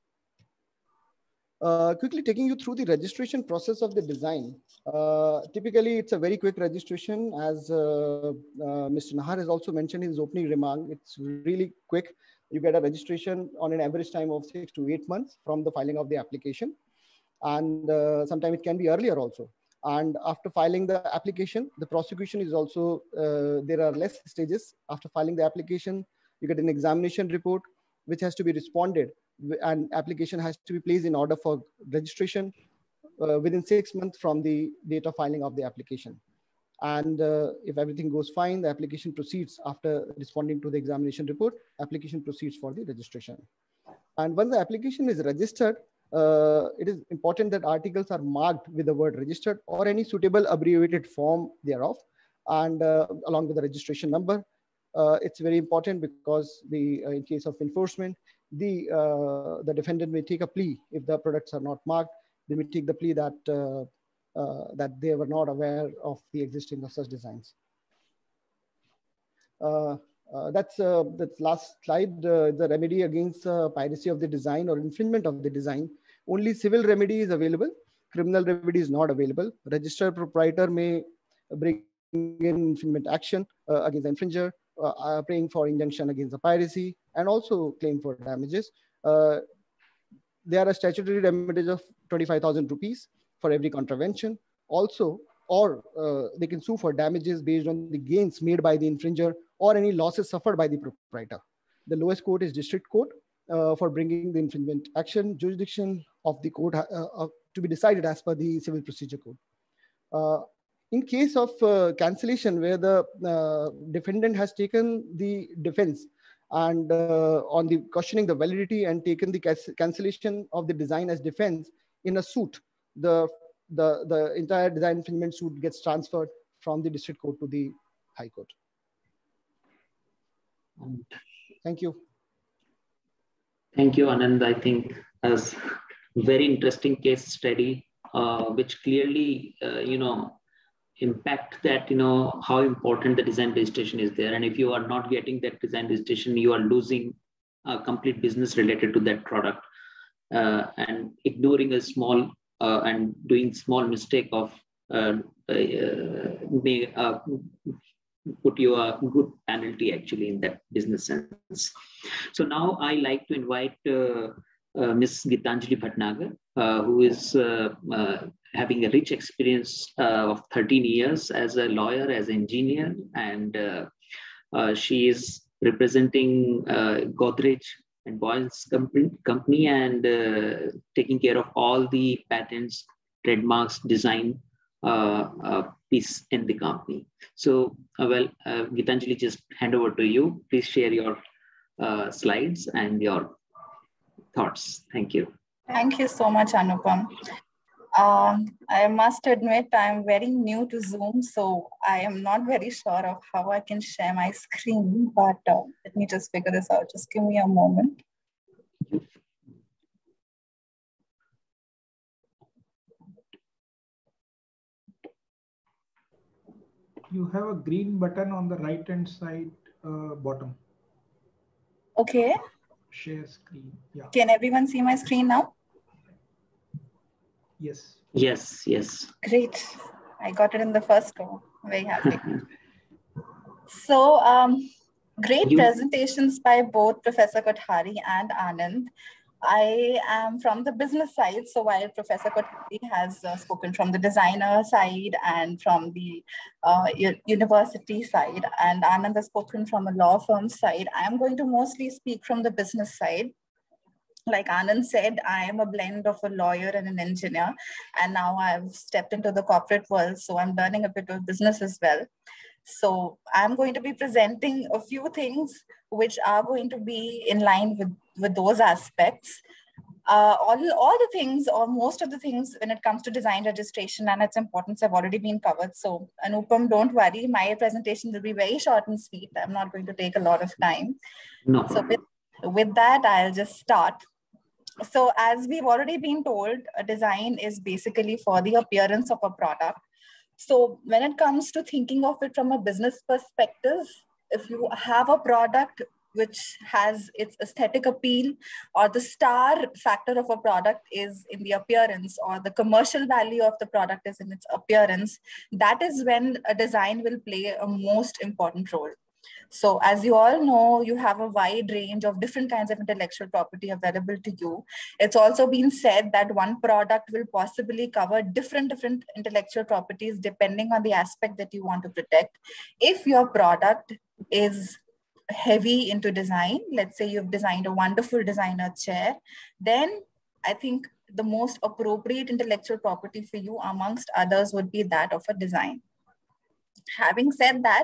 Quickly taking you through the registration process of the design. Typically, it's a very quick registration, as Mr. Nahar has also mentioned in his opening remark. It's really quick. You get a registration on an average time of 6 to 8 months from the filing of the application. And sometimes it can be earlier also. And after filing the application, the prosecution is also, there are less stages. After filing the application, you get an examination report, which has to be responded, and application has to be placed in order for registration. within 6 months from the date of filing of the application. And if everything goes fine, the application proceeds after responding to the examination report, application proceeds for the registration. And once the application is registered, it is important that articles are marked with the word registered or any suitable abbreviated form thereof, and along with the registration number. It's very important because in case of enforcement, the defendant may take a plea if the products are not marked. They may take the plea that that they were not aware of the existence of such designs. That's last slide. The remedy against piracy of the design or infringement of the design. Only civil remedy is available. Criminal remedy is not available. Registered proprietor may bring in infringement action against the infringer, praying for injunction against the piracy, and also claim for damages. There are statutory remedies of 25,000 rupees for every contravention. Also, or they can sue for damages based on the gains made by the infringer or any losses suffered by the proprietor. The lowest court is district court for bringing the infringement action. Jurisdiction of the court to be decided as per the Civil Procedure Code. In case of cancellation, where the defendant has taken the defense and on the questioning the validity and taken the cancellation of the design as defense in a suit, the entire design infringement suit gets transferred from the district court to the High Court. Thank you. Thank you, Anand. I think as very interesting case study, which clearly, impact that, how important the design registration is there. And if you are not getting that design registration, you are losing complete business related to that product. And ignoring a small and doing small mistake of may put you a good penalty actually in that business sense. So now I like to invite Ms. Gitanjali Bhatnagar, who is having a rich experience of 13 years as a lawyer, as an engineer, and she is representing Godrej and Boyle's company and taking care of all the patents, trademarks, design piece in the company. So, Gitanjali, just hand over to you. Please share your slides and your thoughts. Thank you. Thank you so much, Anupam. I must admit I'm very new to Zoom, so I am not very sure of how I can share my screen, but let me just figure this out. Just give me a moment. You have a green button on the right-hand side bottom. Okay. Share screen. Yeah. Can everyone see my screen now? Yes. Yes, yes. Great. I got it in the first go. Very happy. So, great presentations by both Professor Kothari and Anand. I am from the business side, so while Professor Kothari has spoken from the designer side and from the university side, and Anand has spoken from a law firm side, I am going to mostly speak from the business side. Like Anand said, I am a blend of a lawyer and an engineer, and now I've stepped into the corporate world, so I'm learning a bit of business as well. So I'm going to be presenting a few things which are going to be in line with those aspects. All the things, or most of the things when it comes to design registration and its importance have already been covered. So Anupam, don't worry, my presentation will be very short and sweet. I'm not going to take a lot of time. No. So with that, I'll just start. So as we've already been told, a design is basically for the appearance of a product. So when it comes to thinking of it from a business perspective, if you have a product which has its aesthetic appeal, or the star factor of a product is in the appearance, or the commercial value of the product is in its appearance, that is when a design will play a most important role. So as you all know, you have a wide range of different kinds of intellectual property available to you. It's also been said that one product will possibly cover different intellectual properties depending on the aspect that you want to protect. If your product is heavy into design, let's say you've designed a wonderful designer chair, then I think the most appropriate intellectual property for you amongst others would be that of a design. Having said that,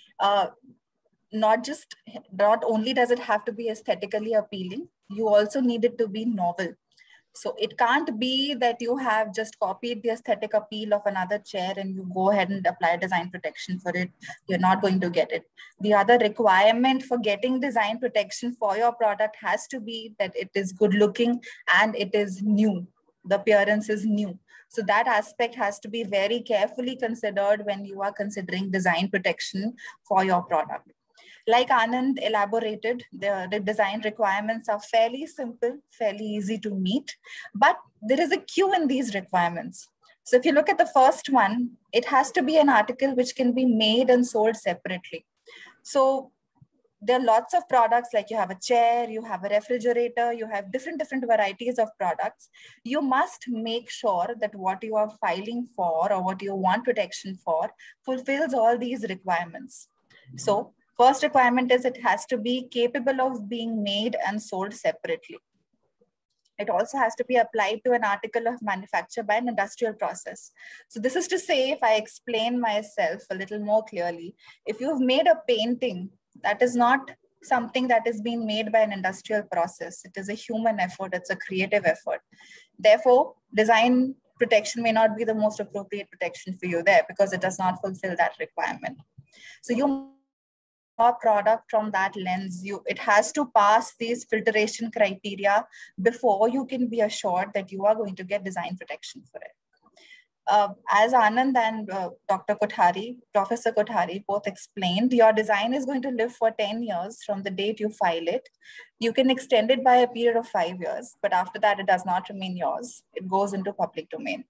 not only does it have to be aesthetically appealing, you also need it to be novel. So it can't be that you have just copied the aesthetic appeal of another chair and you go ahead and apply design protection for it. You're not going to get it. The other requirement for getting design protection for your product has to be that it is good looking and it is new. The appearance is new. So that aspect has to be very carefully considered when you are considering design protection for your product. Like Anand elaborated, the design requirements are fairly simple, fairly easy to meet, but there is a queue in these requirements. So if you look at the first one, it has to be an article which can be made and sold separately. So there are lots of products, like you have a chair, you have a refrigerator, you have different varieties of products. You must make sure that what you are filing for or what you want protection for fulfills all these requirements. So first requirement is it has to be capable of being made and sold separately. It also has to be applied to an article of manufacture by an industrial process. So this is to say, if I explain myself a little more clearly, if you've made a painting, that is not something that is being made by an industrial process. It is a human effort. It's a creative effort. Therefore, design protection may not be the most appropriate protection for you there because it does not fulfill that requirement. So you product from that lens, it has to pass these filtration criteria before you can be assured that you are going to get design protection for it. As Anand and Professor Kothari both explained, your design is going to live for 10 years from the date you file it. You can extend it by a period of 5 years, but after that, it does not remain yours. It goes into public domain.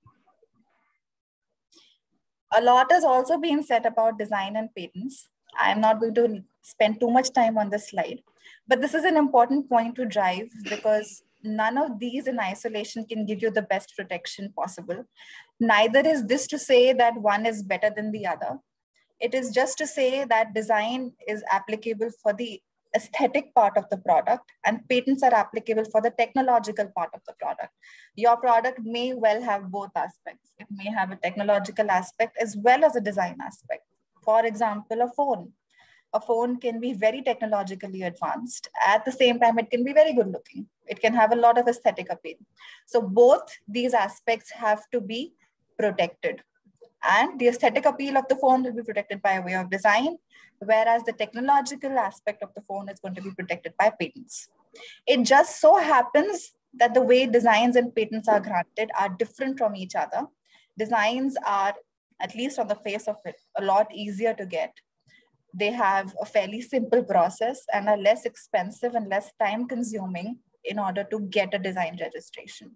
A lot has also been said about design and patents. I'm not going to spend too much time on this slide, but this is an important point to drive because none of these in isolation can give you the best protection possible. Neither is this to say that one is better than the other. It is just to say that design is applicable for the aesthetic part of the product and patents are applicable for the technological part of the product. Your product may well have both aspects. It may have a technological aspect as well as a design aspect. For example, a phone. A phone can be very technologically advanced. At the same time, it can be very good looking. It can have a lot of aesthetic appeal. So both these aspects have to be protected. And the aesthetic appeal of the phone will be protected by way of design, whereas the technological aspect of the phone is going to be protected by patents. It just so happens that the way designs and patents are granted are different from each other. Designs are, at least on the face of it, a lot easier to get. They have a fairly simple process and are less expensive and less time consuming in order to get a design registration.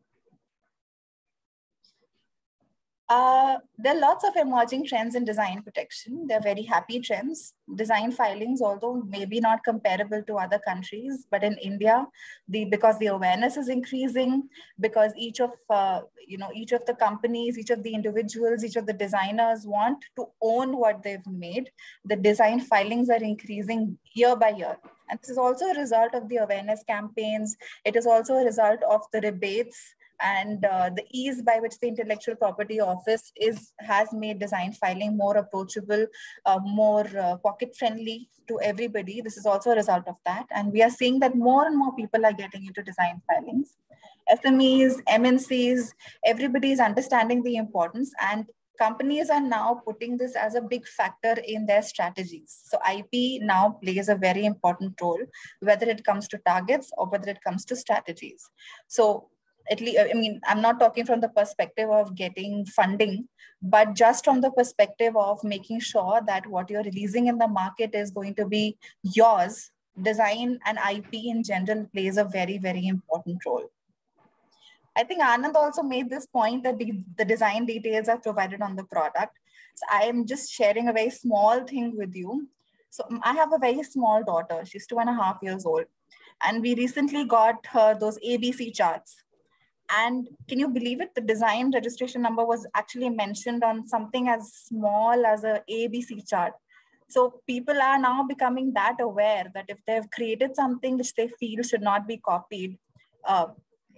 There are lots of emerging trends in design protection. They're very happy trends. Design filings, although maybe not comparable to other countries, but in India, because the awareness is increasing, because each of the companies, each of the individuals, each of the designers want to own what they've made, the design filings are increasing year by year. And this is also a result of the awareness campaigns. It is also a result of the rebates and the ease by which the Intellectual Property Office has made design filing more approachable, more pocket-friendly to everybody. This is also a result of that. And we are seeing that more and more people are getting into design filings. SMEs, MNCs, everybody is understanding the importance, and companies are now putting this as a big factor in their strategies. So IP now plays a very important role, whether it comes to targets or whether it comes to strategies. So at least, I mean, I'm not talking from the perspective of getting funding, but just from the perspective of making sure that what you're releasing in the market is going to be yours. Design and IP in general plays a very, very important role. I think Anand also made this point that the design details are provided on the product. So I am just sharing a very small thing with you. So I have a very small daughter. She's 2.5 years old. And we recently got her those ABC charts. And can you believe it? The design registration number was actually mentioned on something as small as a ABC chart. So people are now becoming that aware that if they've created something which they feel should not be copied,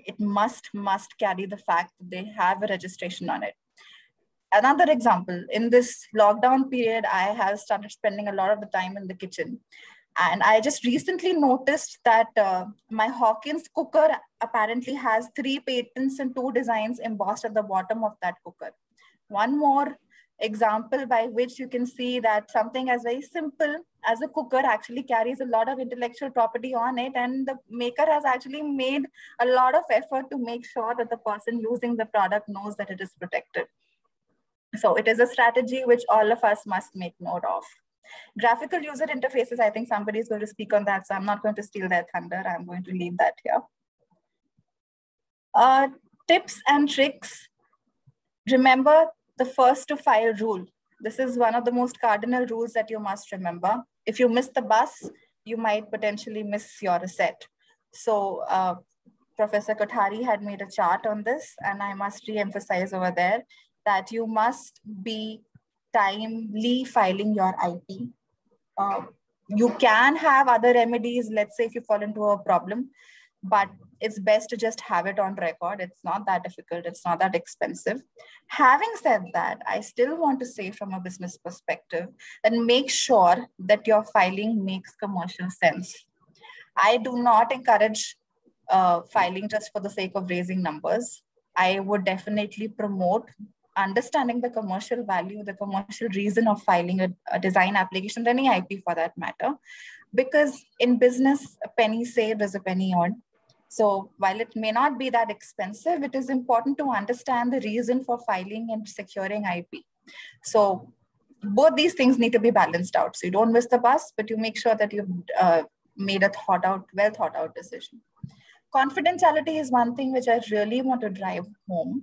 it must carry the fact that they have a registration on it. Another example, in this lockdown period, I have started spending a lot of the time in the kitchen. And I just recently noticed that my Hawkins cooker apparently has 3 patents and 2 designs embossed at the bottom of that cooker. One more example by which you can see that something as very simple as a cooker actually carries a lot of intellectual property on it, and the maker has actually made a lot of effort to make sure that the person using the product knows that it is protected. So it is a strategy which all of us must make note of. Graphical user interfaces, I think somebody is going to speak on that, so I'm not going to steal their thunder. I'm going to leave that here. Tips and tricks. Remember the first to file rule. This is one of the most cardinal rules that you must remember. If you miss the bus, you might potentially miss your reset. So Professor Kothari had made a chart on this, and I must re-emphasize over there that you must be timely filing your IP. You can have other remedies, let's say if you fall into a problem, but it's best to just have it on record. It's not that difficult. It's not that expensive. Having said that, I still want to say from a business perspective that make sure that your filing makes commercial sense. I do not encourage filing just for the sake of raising numbers. I would definitely promote understanding the commercial value, the commercial reason of filing a design application, any IP for that matter, because in business, a penny saved is a penny earned. So while it may not be that expensive, it is important to understand the reason for filing and securing IP. So both these things need to be balanced out. So you don't miss the bus, but you make sure that you've made a well thought out decision. Confidentiality is one thing which I really want to drive home.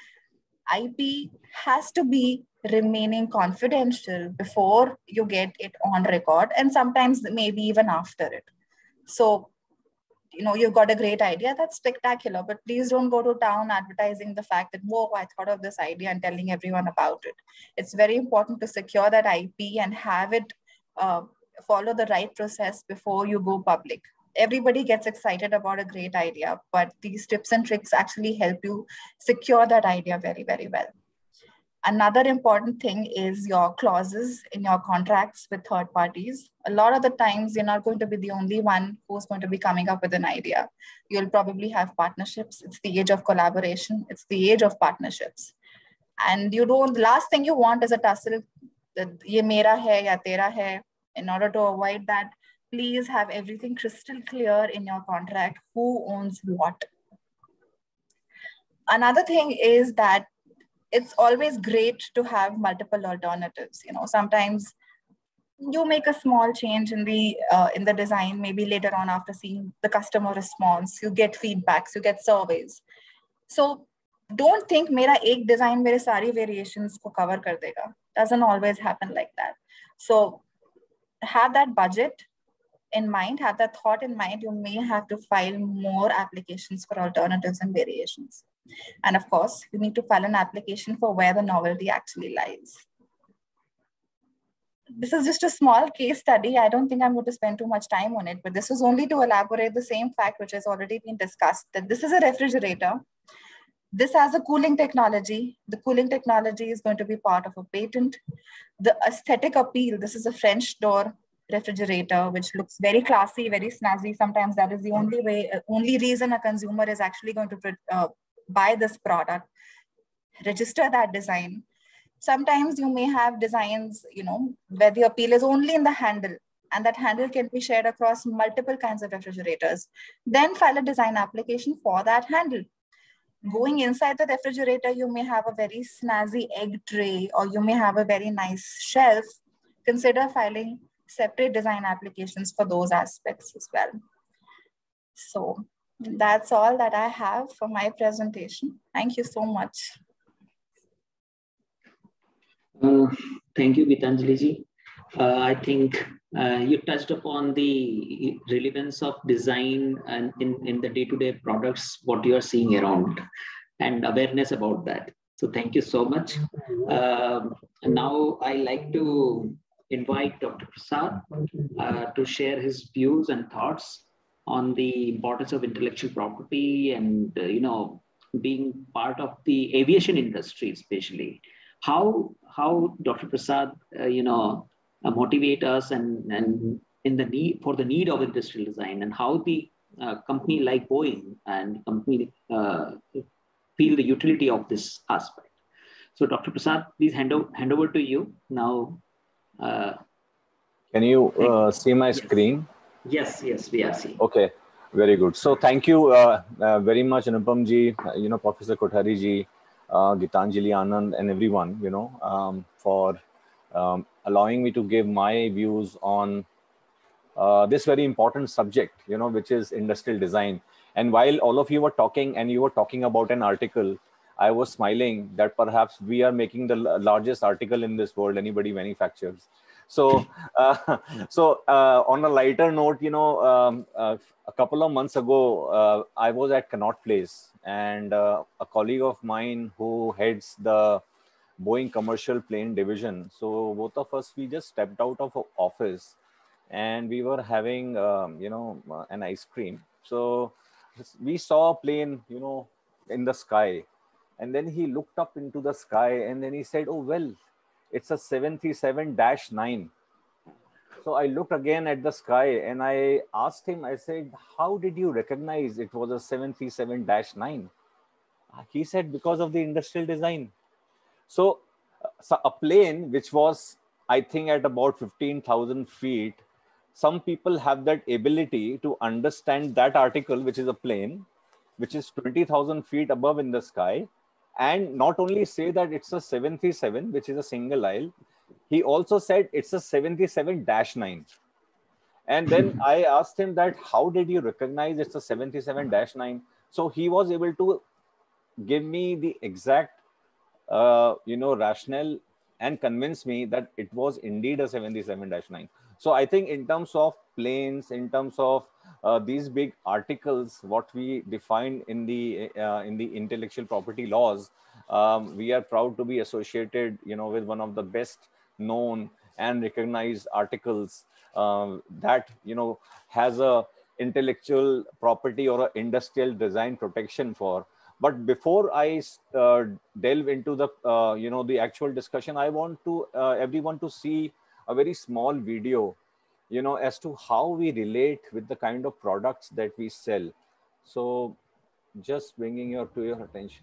IP has to be remaining confidential before you get it on record, and sometimes maybe even after it. So, you've got a great idea, that's spectacular, but please don't go to town advertising the fact that, whoa, I thought of this idea and telling everyone about it. It's very important to secure that IP and have it follow the right process before you go public. Everybody gets excited about a great idea, but these tips and tricks actually help you secure that idea very, very well. Another important thing is your clauses in your contracts with third parties. A lot of the times, you're not going to be the only one who's going to be coming up with an idea. You'll probably have partnerships. It's the age of collaboration. It's the age of partnerships. And the last thing you want is a tussle that ye mera hai ya tera hai. In order to avoid that, please have everything crystal clear in your contract, who owns what. Another thing is that it's always great to have multiple alternatives. Sometimes you make a small change in the design, maybe later on after seeing the customer response, you get feedbacks, you get surveys. So don't think mera ek design mere sari variations ko cover kar dega. Doesn't always happen like that. So have that budget in mind, have that thought in mind. You may have to file more applications for alternatives and variations. And of course, you need to file an application for where the novelty actually lies. This is just a small case study. I don't think I'm going to spend too much time on it, but this was only to elaborate the same fact which has already been discussed, that this is a refrigerator. This has a cooling technology. The cooling technology is going to be part of a patent. The aesthetic appeal, this is a French door refrigerator, which looks very classy, very snazzy. Sometimes that is the only reason a consumer is actually going to buy this product, register that design. Sometimes you may have designs, where the appeal is only in the handle, and that handle can be shared across multiple kinds of refrigerators. Then file a design application for that handle. Going inside the refrigerator, you may have a very snazzy egg tray, or you may have a very nice shelf. Consider filing separate design applications for those aspects as well. So that's all that I have for my presentation. Thank you so much. Thank you, Gitanjali ji. I think you touched upon the relevance of design and in the day-to-day products, what you are seeing around, and awareness about that. So thank you so much. Now I like to invite Dr. Prasad to share his views and thoughts on the importance of intellectual property and, being part of the aviation industry, especially. How Dr. Prasad, motivate us and in the need for the need of industrial design, and how the company like Boeing and company feel the utility of this aspect. So, Dr. Prasad, please hand over to you now. Can you see my screen? Yes, we are seeing. Okay, very good. So thank you very much, Anupam ji, Professor Kothari ji, Gitanjali, Anand, and everyone, for allowing me to give my views on this very important subject, which is industrial design. And while all of you were talking and you were talking about an article, I was smiling that perhaps we are making the largest article in this world anybody manufactures. So, on a lighter note, a couple of months ago, I was at Connaught Place, and a colleague of mine who heads the Boeing commercial plane division. So both of us, we just stepped out of office, and we were having, an ice cream. So we saw a plane, in the sky, and then he looked up into the sky, and then he said, "Oh well, it's a 737-9." So I looked again at the sky and I asked him, I said, "How did you recognize it was a 737-9? He said, "Because of the industrial design." So a plane which was, I think, at about 15,000 feet, some people have that ability to understand that article, which is a plane, which is 20,000 feet above in the sky, and not only say that it's a 737, which is a single aisle, he also said it's a 737-9. And then I asked him that, how did you recognize it's a 737-9? So he was able to give me the exact, rationale and convince me that it was indeed a 737-9. So I think in terms of planes, in terms of these big articles, what we define in the intellectual property laws, we are proud to be associated, with one of the best known and recognized articles that, has a intellectual property or a industrial design protection for. But before I delve into the, the actual discussion, I want to everyone to see a very small video, as to how we relate with the kind of products that we sell. So just bringing to your attention.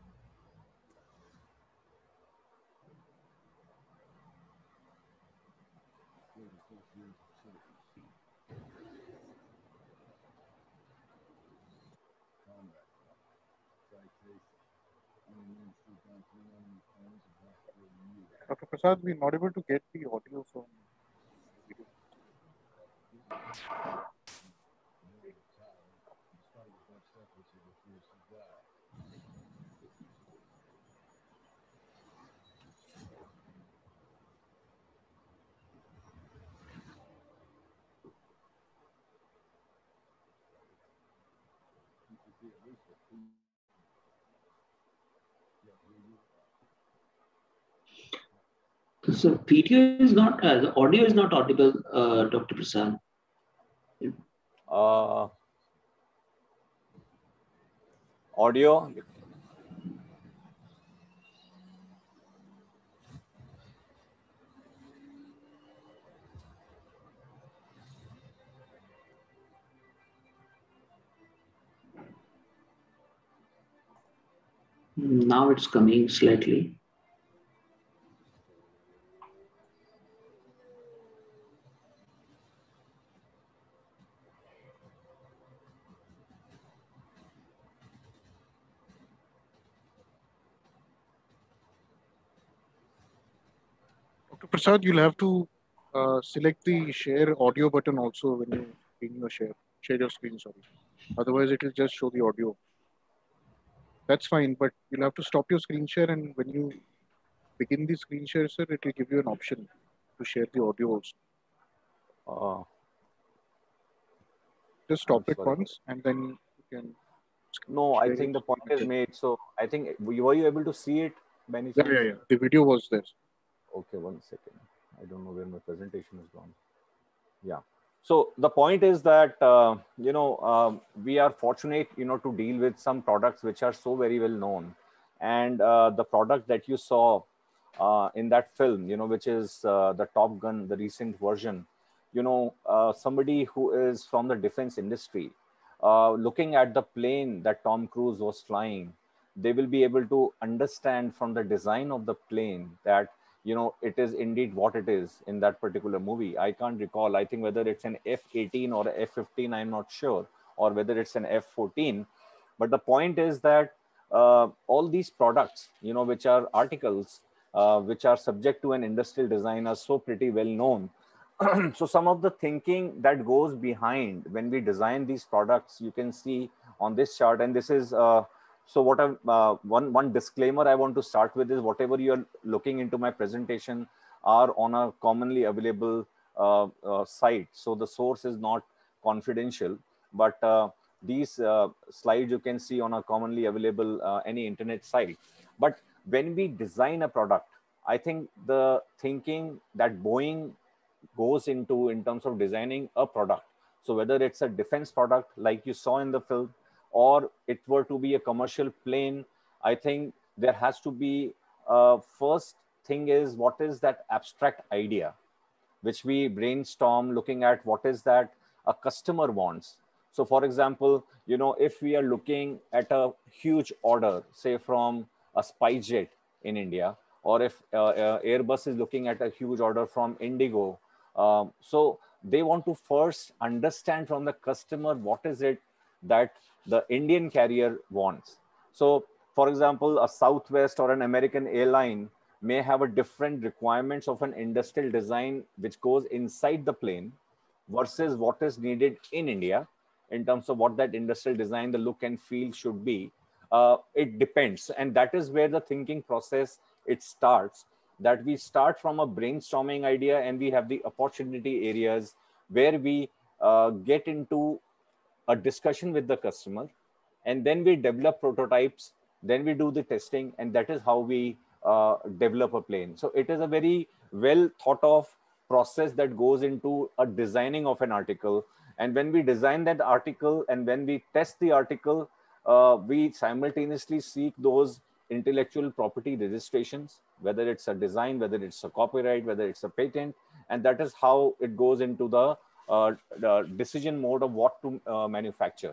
Dr. Prasad, we're not able to get the audio from the video. So video is not, the audio is not audible, Dr. Prasad. Audio. Now it's coming slightly. Dr. Prasad, you'll have to select the share audio button also when you begin your share your screen, sorry. Otherwise, it will just show the audio. That's fine, but you'll have to stop your screen share, and when you begin the screen share, sir, it will give you an option to share the audio also. Just stop it once, and then you can. No, I think the point is made. So I think, were you able to see it by any chance? Yeah. The video was there. Okay, 1 second. I don't know where my presentation is gone. Yeah. So the point is that, we are fortunate, to deal with some products which are so very well known. And the product that you saw in that film, which is the Top Gun, the recent version, somebody who is from the defense industry, looking at the plane that Tom Cruise was flying, they will be able to understand from the design of the plane that, it is indeed what it is in that particular movie. I can't recall, I think whether it's an F-18 or a F-15, I'm not sure, or whether it's an F-14. But the point is that all these products, which are articles, which are subject to an industrial design, are so pretty well known. So some of the thinking that goes behind when we design these products, you can see on this chart. And this is, so what one disclaimer I want to start with is, whatever you're looking into my presentation are on a commonly available site. So the source is not confidential, but these slides you can see on a commonly available any internet site. But when we design a product, I think the thinking that Boeing goes into in terms of designing a product, so whether it's a defense product like you saw in the film, or it were to be a commercial plane, I think there has to be first thing is, what is that abstract idea which we brainstorm, looking at what is that a customer wants. So for example, if we are looking at a huge order, say from a SpiceJet in India, or if Airbus is looking at a huge order from Indigo, so they want to first understand from the customer what is it that the Indian carrier wants. So for example, a Southwest or an American airline may have a different requirements of an industrial design which goes inside the plane versus what is needed in India in terms of what that industrial design, the look and feel should be. It depends. And that is where the thinking process, it starts, that we start from a brainstorming idea, and we have the opportunity areas where we get into a discussion with the customer, and then we develop prototypes, then we do the testing, and that is how we develop a plane. So it is a very well thought of process that goes into a designing of an article. And when we design that article and when we test the article, we simultaneously seek those intellectual property registrations, whether it's a design, whether it's a copyright, whether it's a patent. And that is how it goes into the decision mode of what to manufacture.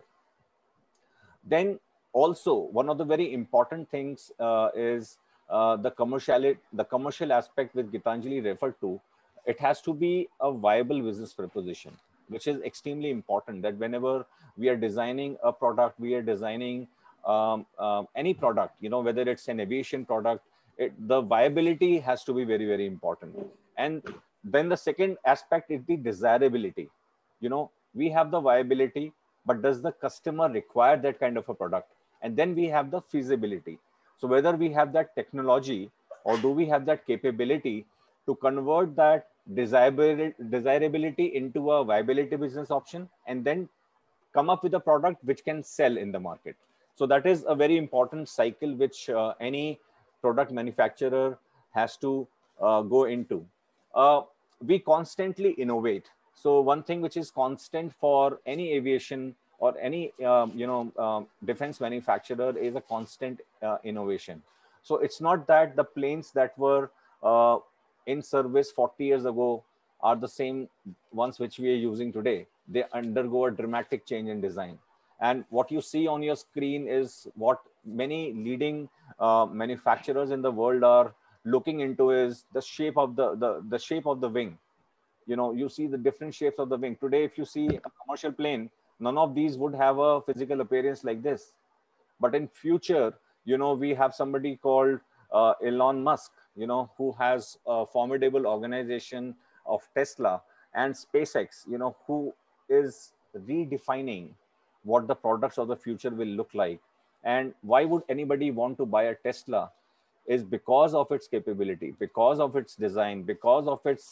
Then also, one of the very important things is the commercial aspect which Gitanjali referred to. It has to be a viable business proposition, which is extremely important, that whenever we are designing a product, we are designing any product, whether it's an aviation product, the viability has to be very, very important. And then the second aspect is the desirability. We have the viability, but does the customer require that kind of a product? And then we have the feasibility. So whether we have that technology, or do we have that capability to convert that desirability into a viability business option, and then come up with a product which can sell in the market. So that is a very important cycle which any product manufacturer has to go into. We constantly innovate. So one thing which is constant for any aviation or any defense manufacturer is a constant innovation. So it's not that the planes that were in service 40 years ago are the same ones which we are using today. They undergo a dramatic change in design. And what you see on your screen is what many leading manufacturers in the world are looking into, is the shape of the shape of the wing. You see the different shapes of the wing. Today, if you see a commercial plane, none of these would have a physical appearance like this. But in future, we have somebody called Elon Musk, who has a formidable organization of Tesla and SpaceX, who is redefining what the products of the future will look like. And why would anybody want to buy a Tesla? Is because of its capability, because of its design, because of its,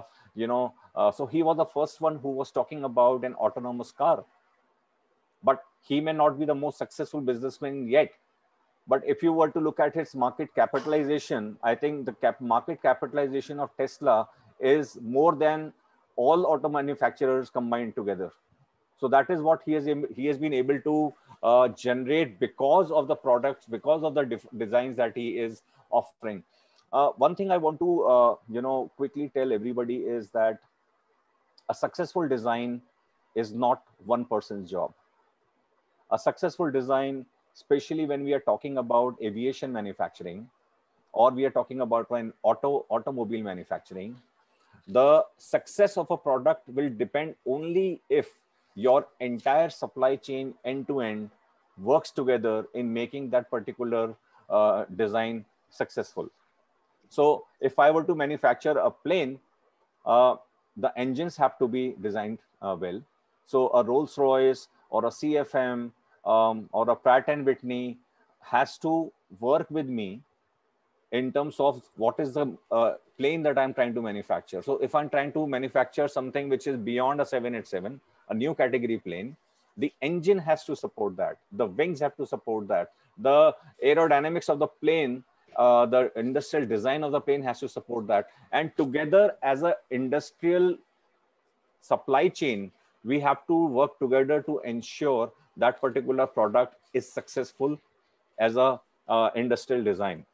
so he was the first one who was talking about an autonomous car. But he may not be the most successful businessman yet. But if you were to look at its market capitalization, I think the market capitalization of Tesla is more than all auto manufacturers combined together. So that is what he has been able to generate because of the products, because of the designs that he is offering. One thing I want to quickly tell everybody is that a successful design is not one person's job. A successful design, especially when we are talking about aviation manufacturing, or we are talking about an automobile manufacturing, the success of a product will depend only if your entire supply chain end to end works together in making that particular design successful. So if I were to manufacture a plane, the engines have to be designed well. So a Rolls-Royce or a CFM or a Pratt & Whitney has to work with me in terms of what is the plane that I'm trying to manufacture. So if I'm trying to manufacture something which is beyond a 787, a new category plane, the engine has to support that. The wings have to support that. The aerodynamics of the plane, the industrial design of the plane has to support that. And together as an industrial supply chain, we have to work together to ensure that particular product is successful as a industrial design.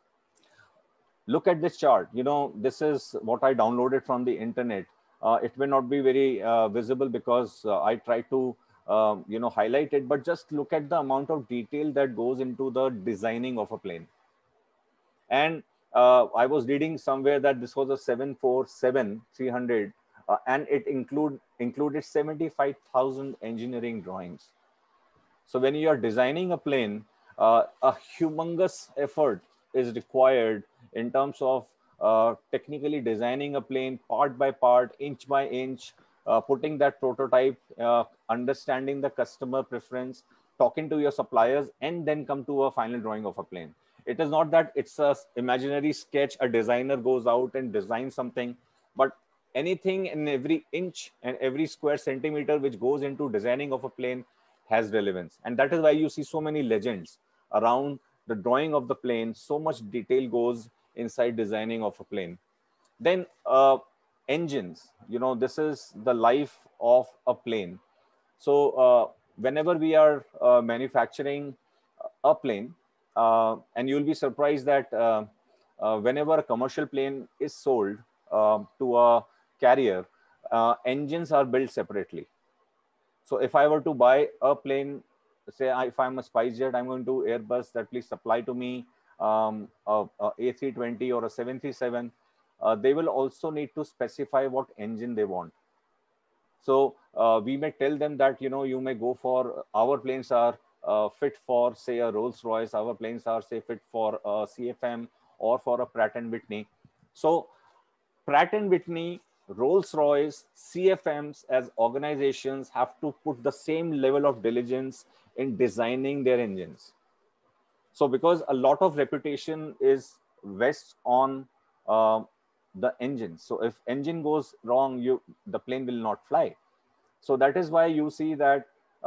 Look at this chart. This is what I downloaded from the internet. It may not be very visible because I try to highlight it, but just look at the amount of detail that goes into the designing of a plane. And I was reading somewhere that this was a 747-300 and it included 75,000 engineering drawings. So when you are designing a plane, a humongous effort is required in terms of technically designing a plane part by part, inch by inch, putting that prototype, understanding the customer preference, talking to your suppliers, and then come to a final drawing of a plane. It is not that it's a imaginary sketch, a designer goes out and designs something, but anything in every inch and every square centimeter which goes into designing of a plane has relevance. And that is why you see so many legends around the drawing of the plane. So much detail goes inside designing of a plane. Then engines, this is the life of a plane. So whenever we are manufacturing a plane, and you'll be surprised that whenever a commercial plane is sold to a carrier, engines are built separately. So if I were to buy a plane, say if I'm a SpiceJet, I'm going to Airbus that please supply to me a A320 or a 737. They will also need to specify what engine they want. So we may tell them that, you may go for, our planes are fit for, say, a Rolls-Royce. Our planes are, say, fit for a CFM or for a Pratt & Whitney. So Pratt & Whitney, Rolls-Royce, CFMs as organizations have to put the same level of diligence in designing their engines. So because a lot of reputation is rests on the engine. So if engine goes wrong, the plane will not fly. So that is why you see that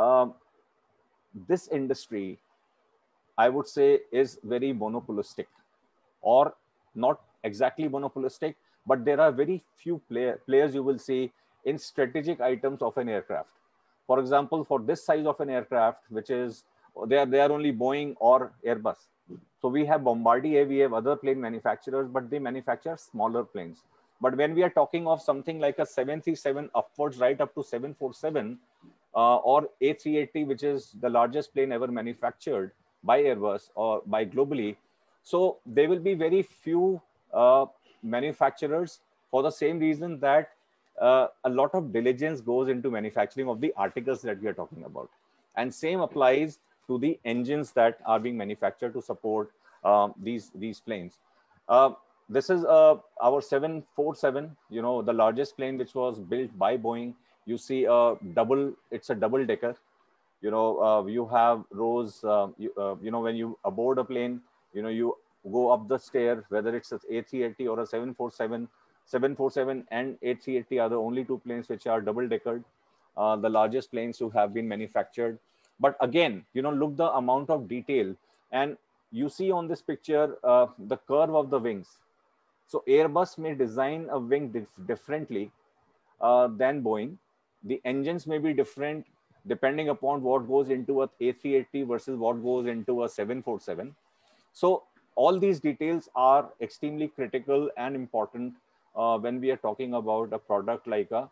this industry, I would say, is very monopolistic, or not exactly monopolistic, but there are very few players you will see in strategic items of an aircraft. For example, for this size of an aircraft, which is, they are only Boeing or Airbus. So we have Bombardier, we have other plane manufacturers, but they manufacture smaller planes. But when we are talking of something like a 737 upwards, right up to 747 or A380, which is the largest plane ever manufactured by Airbus or by globally. So there will be very few manufacturers, for the same reason that a lot of diligence goes into manufacturing of the articles that we are talking about. And same applies to the engines that are being manufactured to support these planes. This is our 747, the largest plane which was built by Boeing. You see it's a double decker. You have rows, when you aboard a plane, you go up the stair, whether it's an A380 or a 747. 747 and A380 are the only two planes which are double deckered, the largest planes to have been manufactured. But again, look the amount of detail, and you see on this picture the curve of the wings. So Airbus may design a wing differently, than Boeing. The engines may be different depending upon what goes into a A380 versus what goes into a 747. So all these details are extremely critical and important when we are talking about a product like a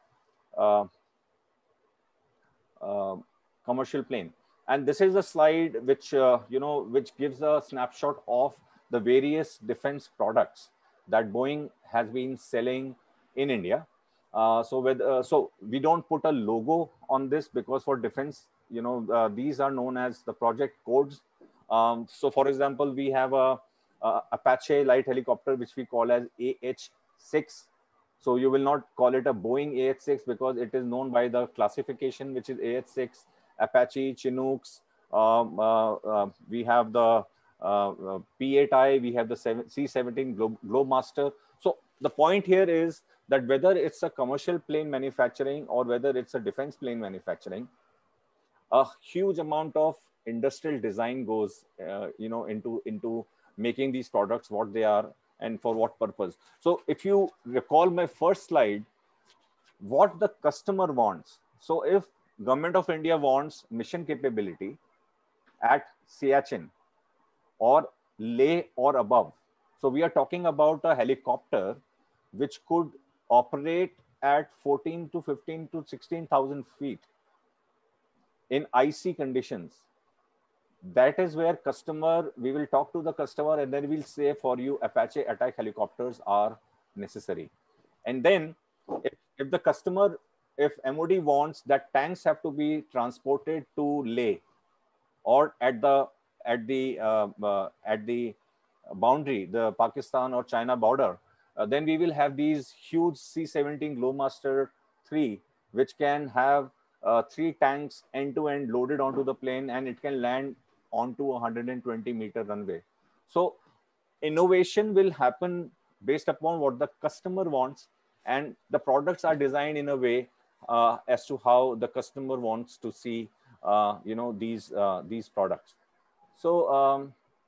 commercial plane. And this is a slide which which gives a snapshot of the various defense products that Boeing has been selling in India. So we don't put a logo on this because for defense, these are known as the project codes. So for example, we have a Apache light helicopter which we call as AH-6. So you will not call it a Boeing AH-6 because it is known by the classification, which is AH-6, Apache, Chinooks. We have the P-8I, we have the C-17 Globemaster. So the point here is that whether it's a commercial plane manufacturing or whether it's a defense plane manufacturing, a huge amount of industrial design goes, into making these products what they are and for what purpose. So if you recall my first slide, what the customer wants. So if Government of India wants mission capability at Siachen or Leh or above, so we are talking about a helicopter which could operate at 14 to 15 to 16,000 feet in icy conditions. That is where we will talk to the customer and then we'll say for you Apache attack helicopters are necessary. And then if the customer, if MOD wants that tanks have to be transported to Leh or at the boundary, the Pakistan or China border, then we will have these huge C-17 Globemaster 3, which can have 3 tanks end-to-end loaded onto the plane, and it can land onto a 120-meter runway. So innovation will happen based upon what the customer wants, and the products are designed in a way as to how the customer wants to see, these products. So.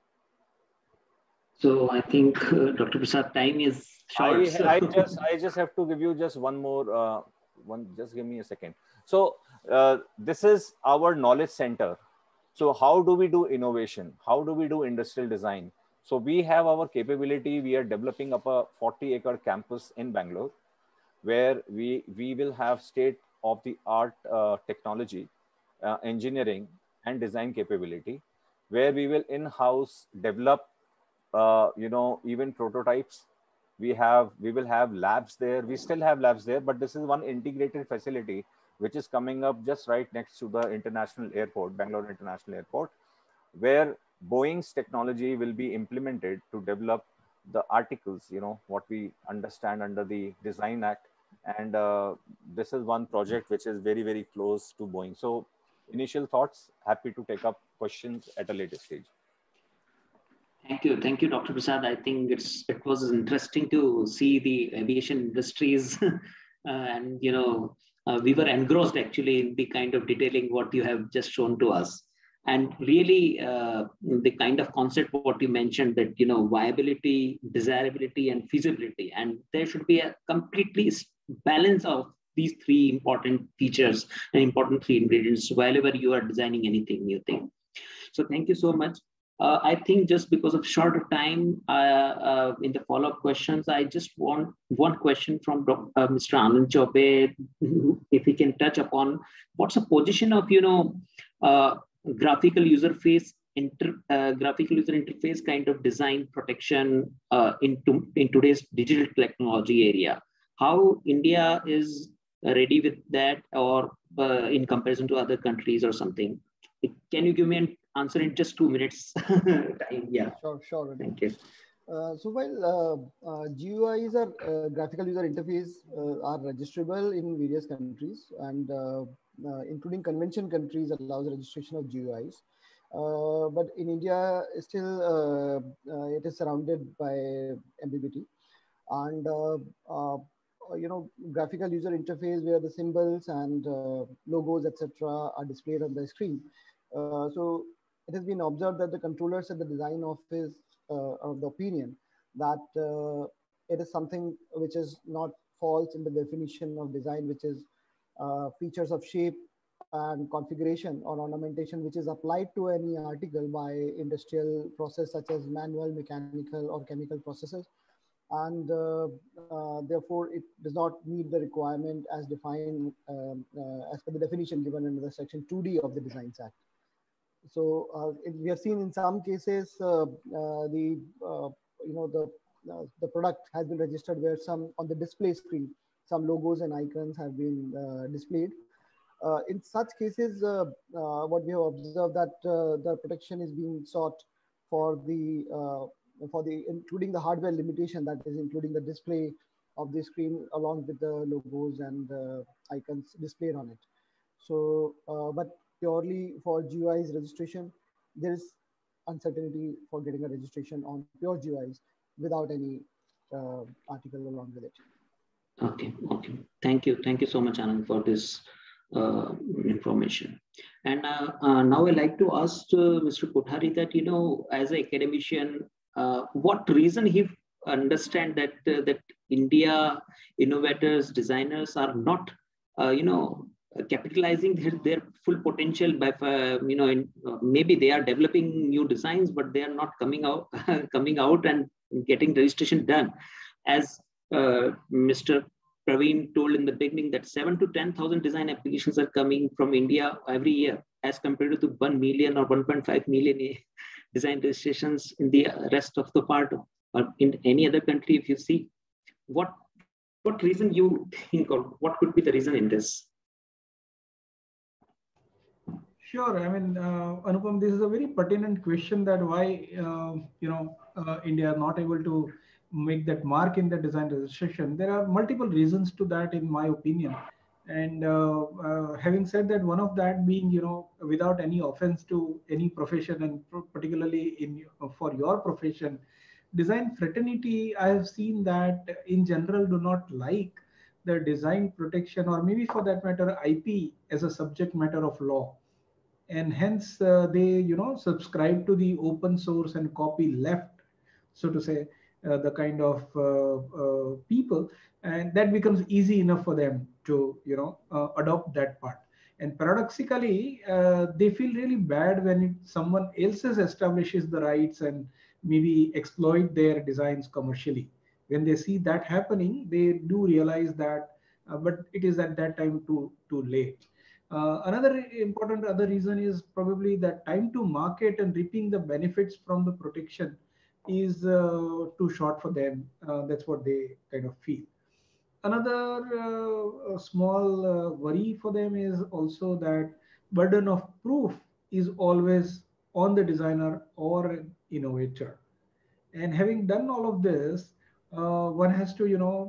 So I think Dr. Prasad, time is short. I just have to give you just one more just give me a second. So this is our knowledge center. So how do we do innovation? How do we do industrial design? So we have our capability. We are developing up a 40-acre campus in Bangalore, where we will have state-of-the-art technology, engineering, and design capability, where we will in-house develop, even prototypes. We will have labs there. We still have labs there, but this is one integrated facility which is coming up just right next to the international airport, Bangalore International Airport, where Boeing's technology will be implemented to develop the articles, what we understand under the Design Act. And this is one project which is very, very close to Boeing. So initial thoughts, happy to take up questions at a later stage. Thank you, Dr. Prasad. I think it was interesting to see the aviation industries, and we were engrossed actually in the kind of detailing what you have just shown to us, and really the kind of concept what you mentioned, that viability, desirability, and feasibility, and there should be a completely balance of these 3 important features and important 3 ingredients wherever you are designing anything new thing. So thank you so much. I think just because of short time, in the follow-up questions, I just want one question from Mr. Anand Chaubey, if we can touch upon what's the position of graphical user interface kind of design protection in today's digital technology area. How India is ready with that, or in comparison to other countries or something? Can you give me an answer in just 2 minutes time? Yeah. Sure. Thank you. So while GUIs are graphical user interface are registrable in various countries, and including convention countries allows registration of GUIs. But in India, still it is surrounded by ambiguity, and graphical user interface where the symbols and logos, etc., are displayed on the screen. So it has been observed that the controllers at the design office are of the opinion that it is something which is not falls in the definition of design, which is features of shape and configuration or ornamentation, which is applied to any article by industrial process such as manual, mechanical, or chemical processes. And therefore, it does not meet the requirement as defined as per the definition given under the section 2D of the Designs Act. So we have seen in some cases the product has been registered where some on the display screen, some logos and icons have been displayed. In such cases, what we have observed that the protection is being sought for the including the hardware limitation, that is including the display of the screen along with the logos and icons displayed on it. So, but purely for GUIs registration, there is uncertainty for getting a registration on pure GUIs without any article along with it. Okay. Thank you so much, Anand, for this information. And now I'd like to ask Mr. Kothari that, as an academician, what reason he understand that that India innovators, designers are not, capitalizing their full potential by, maybe they are developing new designs, but they are not coming out and getting registration done. As Mr. Praveen told in the beginning that 7,000 to 10,000 design applications are coming from India every year, as compared to 1 million or 1.5 million design registrations in the rest of the part, or in any other country. If you see, what reason you think, or what could be the reason in this? Sure. I mean, Anupam, this is a very pertinent question, that why India are not able to make that mark in the design registration. There are multiple reasons to that, in my opinion. And having said that, one of that being, without any offense to any profession, and particularly for your profession, design fraternity, I have seen that in general do not like the design protection, or maybe for that matter, IP as a subject matter of law. And hence they, subscribe to the open source and copy left, so to say, the kind of people, and that becomes easy enough for them to adopt that part. And paradoxically, they feel really bad when someone else establishes the rights and maybe exploit their designs commercially. When they see that happening, they do realize that, but it is at that time too late. Another important other reason is probably that time to market and reaping the benefits from the protection is too short for them. That's what they kind of feel. Another small worry for them is also that burden of proof is always on the designer or innovator. And having done all of this, one has to,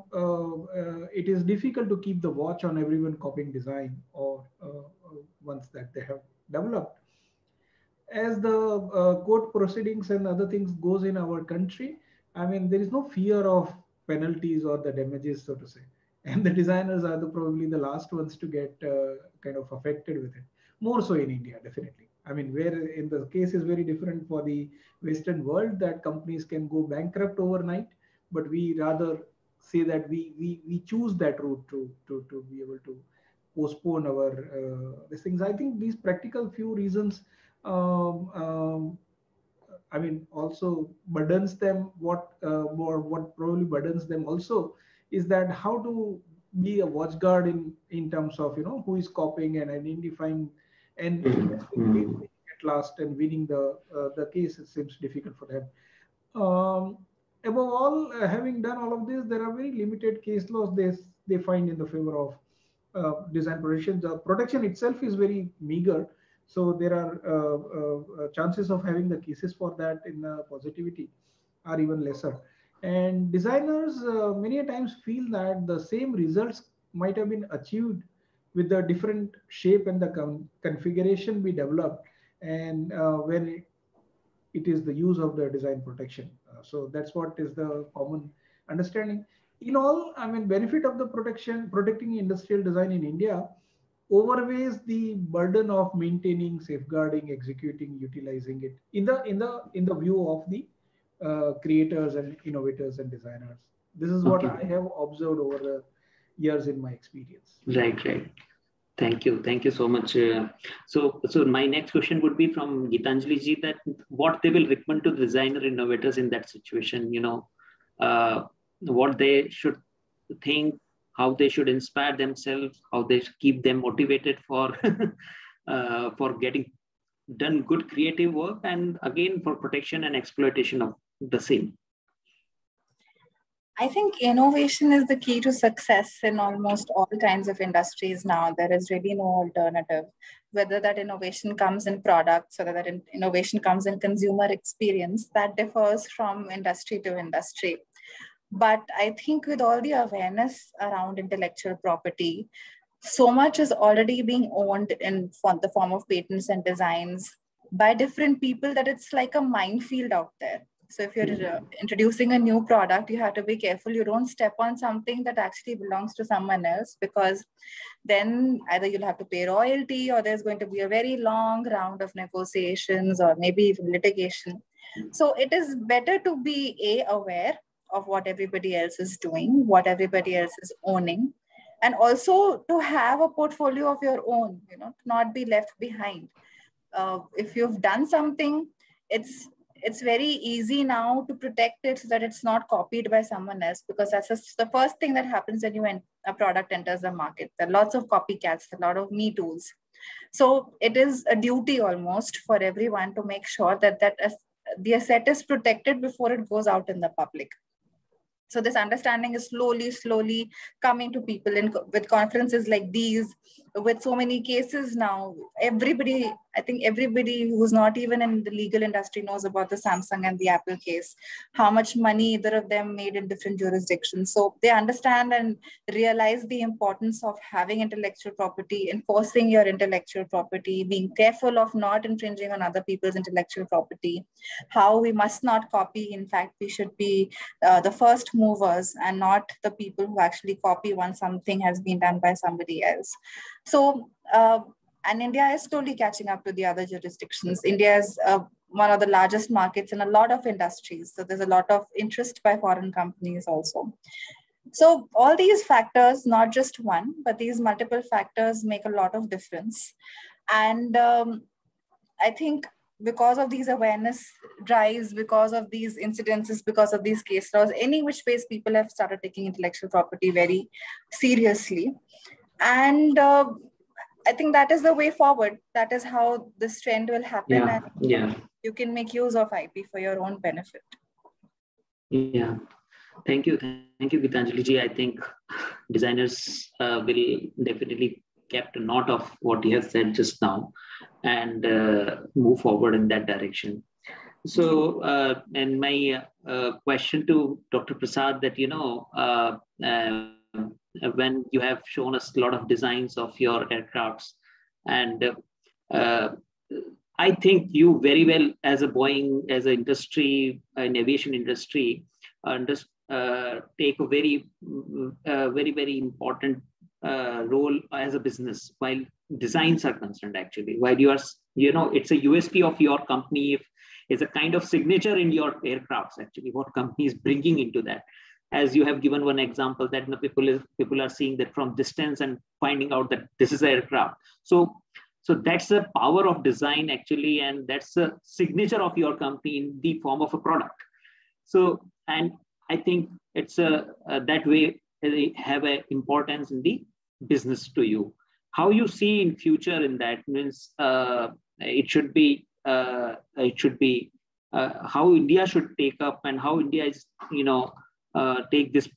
it is difficult to keep the watch on everyone copying design or ones that they have developed. As the court proceedings and other things goes in our country, I mean, there is no fear of penalties or the damages, so to say. And the designers are probably the last ones to get kind of affected with it. More so in India, definitely. I mean, where in the case is very different for the Western world, that companies can go bankrupt overnight, but we rather say that we choose that route to be able to postpone our these things. I think these practical few reasons, I mean, also burdens them. What probably burdens them also is that how to be a watchguard in terms of who is copying and identifying and at last and winning the case. It seems difficult for them. Above all, having done all of this, there are very limited case laws they find in the favor of design protection. The protection itself is very meager, so there are chances of having the cases for that in positivity are even lesser. And designers many a times feel that the same results might have been achieved with the different shape and the configuration we developed, and when it is the use of the design protection. So that's what is the common understanding. In all, I mean, benefit of the protecting industrial design in India overweighs the burden of maintaining, safeguarding, executing, utilizing it in the view of the creators and innovators and designers. This is what I have observed over years in my experience. Right, right. Thank you so much. So my next question would be from Gitanjali ji, that what they will recommend to designer innovators in that situation. What they should think, how they should inspire themselves, how they keep them motivated for for getting done good creative work, and again for protection and exploitation of the same. I think innovation is the key to success in almost all kinds of industries now. There is really no alternative. Whether that innovation comes in products or that innovation comes in consumer experience, that differs from industry to industry. But I think with all the awareness around intellectual property, so much is already being owned in the form of patents and designs by different people that it's like a minefield out there. So if you're introducing a new product, you have to be careful you don't step on something that actually belongs to someone else, because then either you'll have to pay royalty or there's going to be a very long round of negotiations or maybe even litigation. So it is better to be aware of what everybody else is doing, what everybody else is owning, and also to have a portfolio of your own, not be left behind. If you've done something, it's very easy now to protect it so that it's not copied by someone else, because that's the first thing that happens when a product enters the market. There are lots of copycats, a lot of Me Tools. So it is a duty almost for everyone to make sure that the asset is protected before it goes out in the public. So this understanding is slowly coming to people with conferences like these, with so many cases now. I think everybody who's not even in the legal industry knows about the Samsung and the Apple case, how much money either of them made in different jurisdictions. So they understand and realize the importance of having intellectual property, enforcing your intellectual property, being careful of not infringing on other people's intellectual property, how we must not copy. In fact, we should be the first movers and not the people who actually copy once something has been done by somebody else. So, and India is slowly catching up to the other jurisdictions. India is one of the largest markets in a lot of industries. So there's a lot of interest by foreign companies also. So all these factors, not just one, but these multiple factors make a lot of difference. And I think because of these awareness drives, because of these incidences, because of these case laws, any which ways people have started taking intellectual property very seriously. And I think that is the way forward. That is how this trend will happen. Yeah. You can make use of IP for your own benefit. Yeah. Thank you, Gitanjali ji. I think designers will definitely kept a note of what you have said just now and move forward in that direction. So, and my question to Dr. Prasad, that when you have shown us a lot of designs of your aircrafts, and I think you very well as a Boeing, as an industry, an aviation industry, take a very, very important role as a business while designs are concerned. Actually, while you are, it's a USP of your company. If it's a kind of signature in your aircrafts. Actually, what company is bringing into that. As you have given one example that people are seeing that from distance and finding out that this is an aircraft. So that's the power of design actually, and that's the signature of your company in the form of a product. So, and I think it's that way they have an importance in the business to you. How you see in future in that means it should be how India should take up, and how India is take this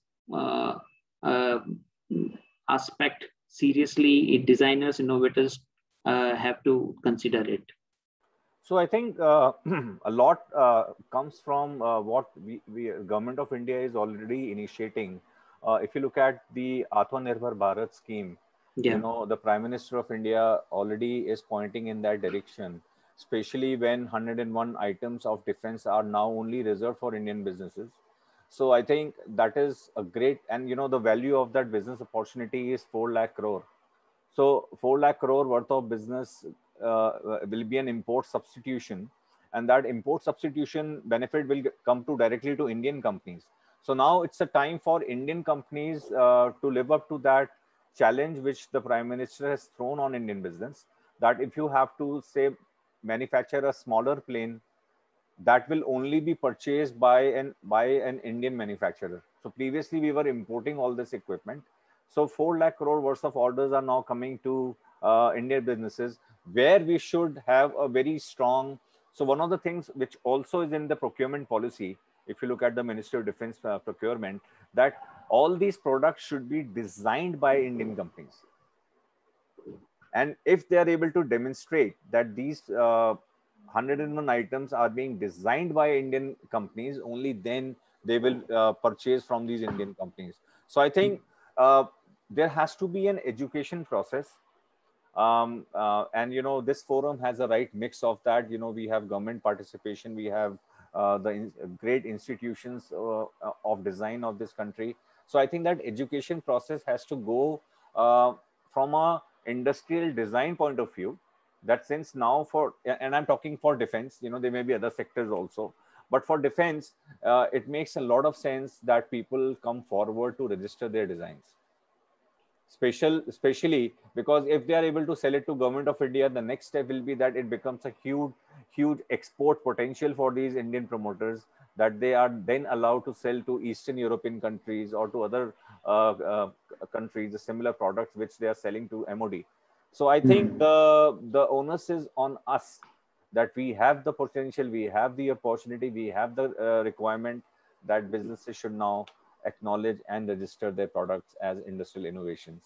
aspect seriously. Designers, innovators have to consider it. So I think a lot comes from what we Government of India is already initiating. If you look at the Atmanirbhar Bharat scheme, the Prime Minister of India already is pointing in that direction, especially when 101 items of defense are now only reserved for Indian businesses. So I think that is a great, and the value of that business opportunity is 4 lakh crore. So 4 lakh crore worth of business will be an import substitution, and that import substitution benefit will come directly to Indian companies. So now it's a time for Indian companies to live up to that challenge which the Prime Minister has thrown on Indian business, that if you have to, say, manufacture a smaller plane, that will only be purchased by an Indian manufacturer. So previously we were importing all this equipment. So 4 lakh crore worth of orders are now coming to Indian businesses, where we should have a very strong. So one of the things which also is in the procurement policy, if you look at the Ministry of Defense procurement, that all these products should be designed by Indian companies. And if they are able to demonstrate that these 101 items are being designed by Indian companies, only then they will purchase from these Indian companies. So I think there has to be an education process. And, this forum has a right mix of that. We have government participation, we have the great institutions of design of this country. So I think that education process has to go from a industrial design point of view, that since now and I'm talking for defense, there may be other sectors also, but for defense, it makes a lot of sense that people come forward to register their designs. Especially because if they are able to sell it to Government of India, the next step will be that it becomes a huge export potential for these Indian promoters, that they are then allowed to sell to Eastern European countries or to other countries, the similar products which they are selling to MOD. So I think the onus is on us, that we have the potential, we have the opportunity, we have the requirement that businesses should now acknowledge and register their products as industrial innovations.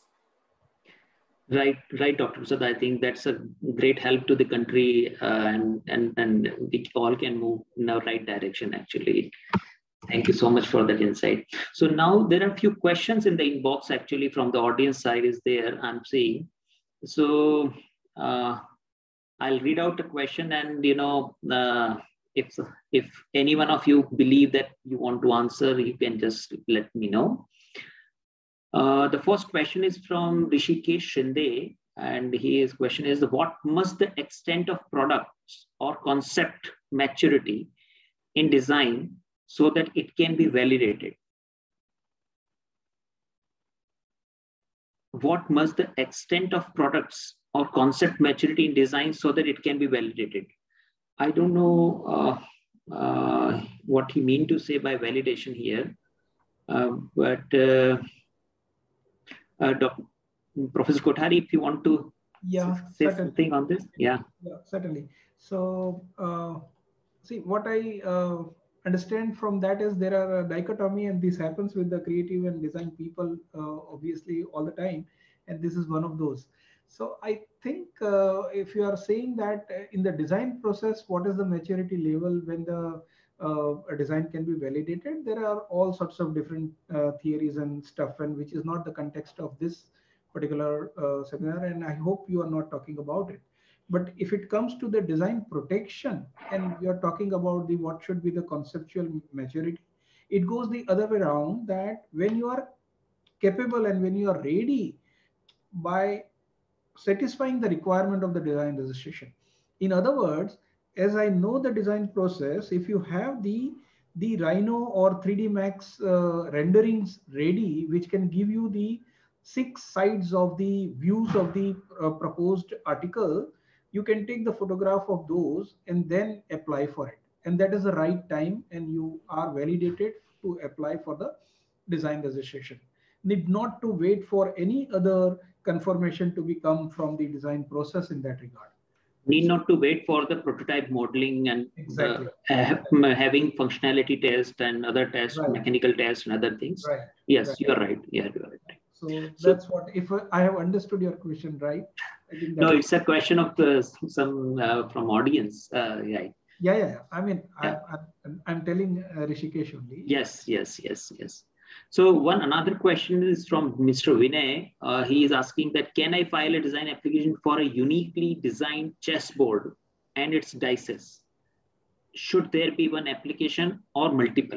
Right, Dr. Prasad. I think that's a great help to the country, and we all can move in the right direction, actually. Thank you so much for that insight. So now there are a few questions in the inbox, actually, from the audience side is there, I'm seeing. So I'll read out the question, and if any one of you believe that you want to answer, you can just let me know. The first question is from Rishikesh Shinde, and his question is, what must the extent of products or concept maturity in design so that it can be validated? What must the extent of products or concept maturity in design so that it can be validated? I don't know what he mean to say by validation here, but Professor Kothari, if you want to say something on this. Yeah, certainly. So see, what I understand from that is there are a dichotomy, and this happens with the creative and design people obviously all the time, and this is one of those. So I think if you are saying that in the design process, what is the maturity level when the a design can be validated, there are all sorts of different theories and stuff, and which is not the context of this particular seminar, and I hope you are not talking about it. But if it comes to the design protection, and you're talking about the what should be the conceptual maturity, it goes the other way around, that when you are capable and when you are ready by satisfying the requirement of the design registration. In other words, as I know the design process, if you have the Rhino or 3D Max renderings ready, which can give you the 6 sides of the views of the proposed article, you can take the photograph of those and then apply for it. And that is the right time, and you are validated to apply for the design registration. Need not to wait for any other confirmation to become from the design process in that regard. Need not to wait for the prototype modeling and exactly. Having functionality test and other tests, right. Mechanical tests and other things. Right. Yes, right. You are right. Yeah, you are right. So that's what, if I have understood your question right. I think no, it's a question of some from audience. Right. Yeah. I mean, yeah. I'm telling Rishikesh only. Yes. So another question is from Mr. Vinay. He is asking that, can I file a design application for a uniquely designed chessboard and its dices? Should there be one application or multiple?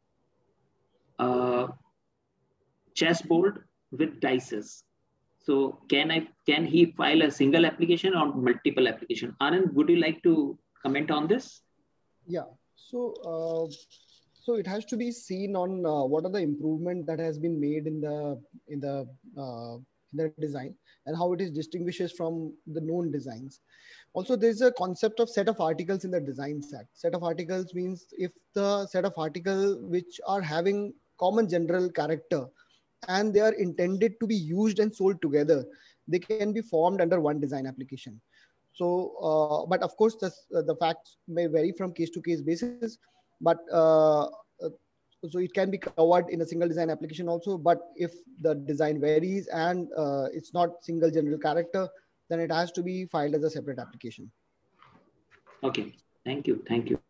Chessboard with dices. So can he file a single application or multiple application? Anand, would you like to comment on this? Yeah. So So it has to be seen on what are the improvement that has been made in the design and how it is distinguishes from the known designs. Also, there's a concept of set of articles in the design set. Set of articles means if the set of articles which are having common general character and they are intended to be used and sold together, they can be formed under one design application. So, but of course, the facts may vary from case to case basis, but so it can be covered in a single design application also. But if the design varies and it's not single general character, then it has to be filed as a separate application. Okay, thank you.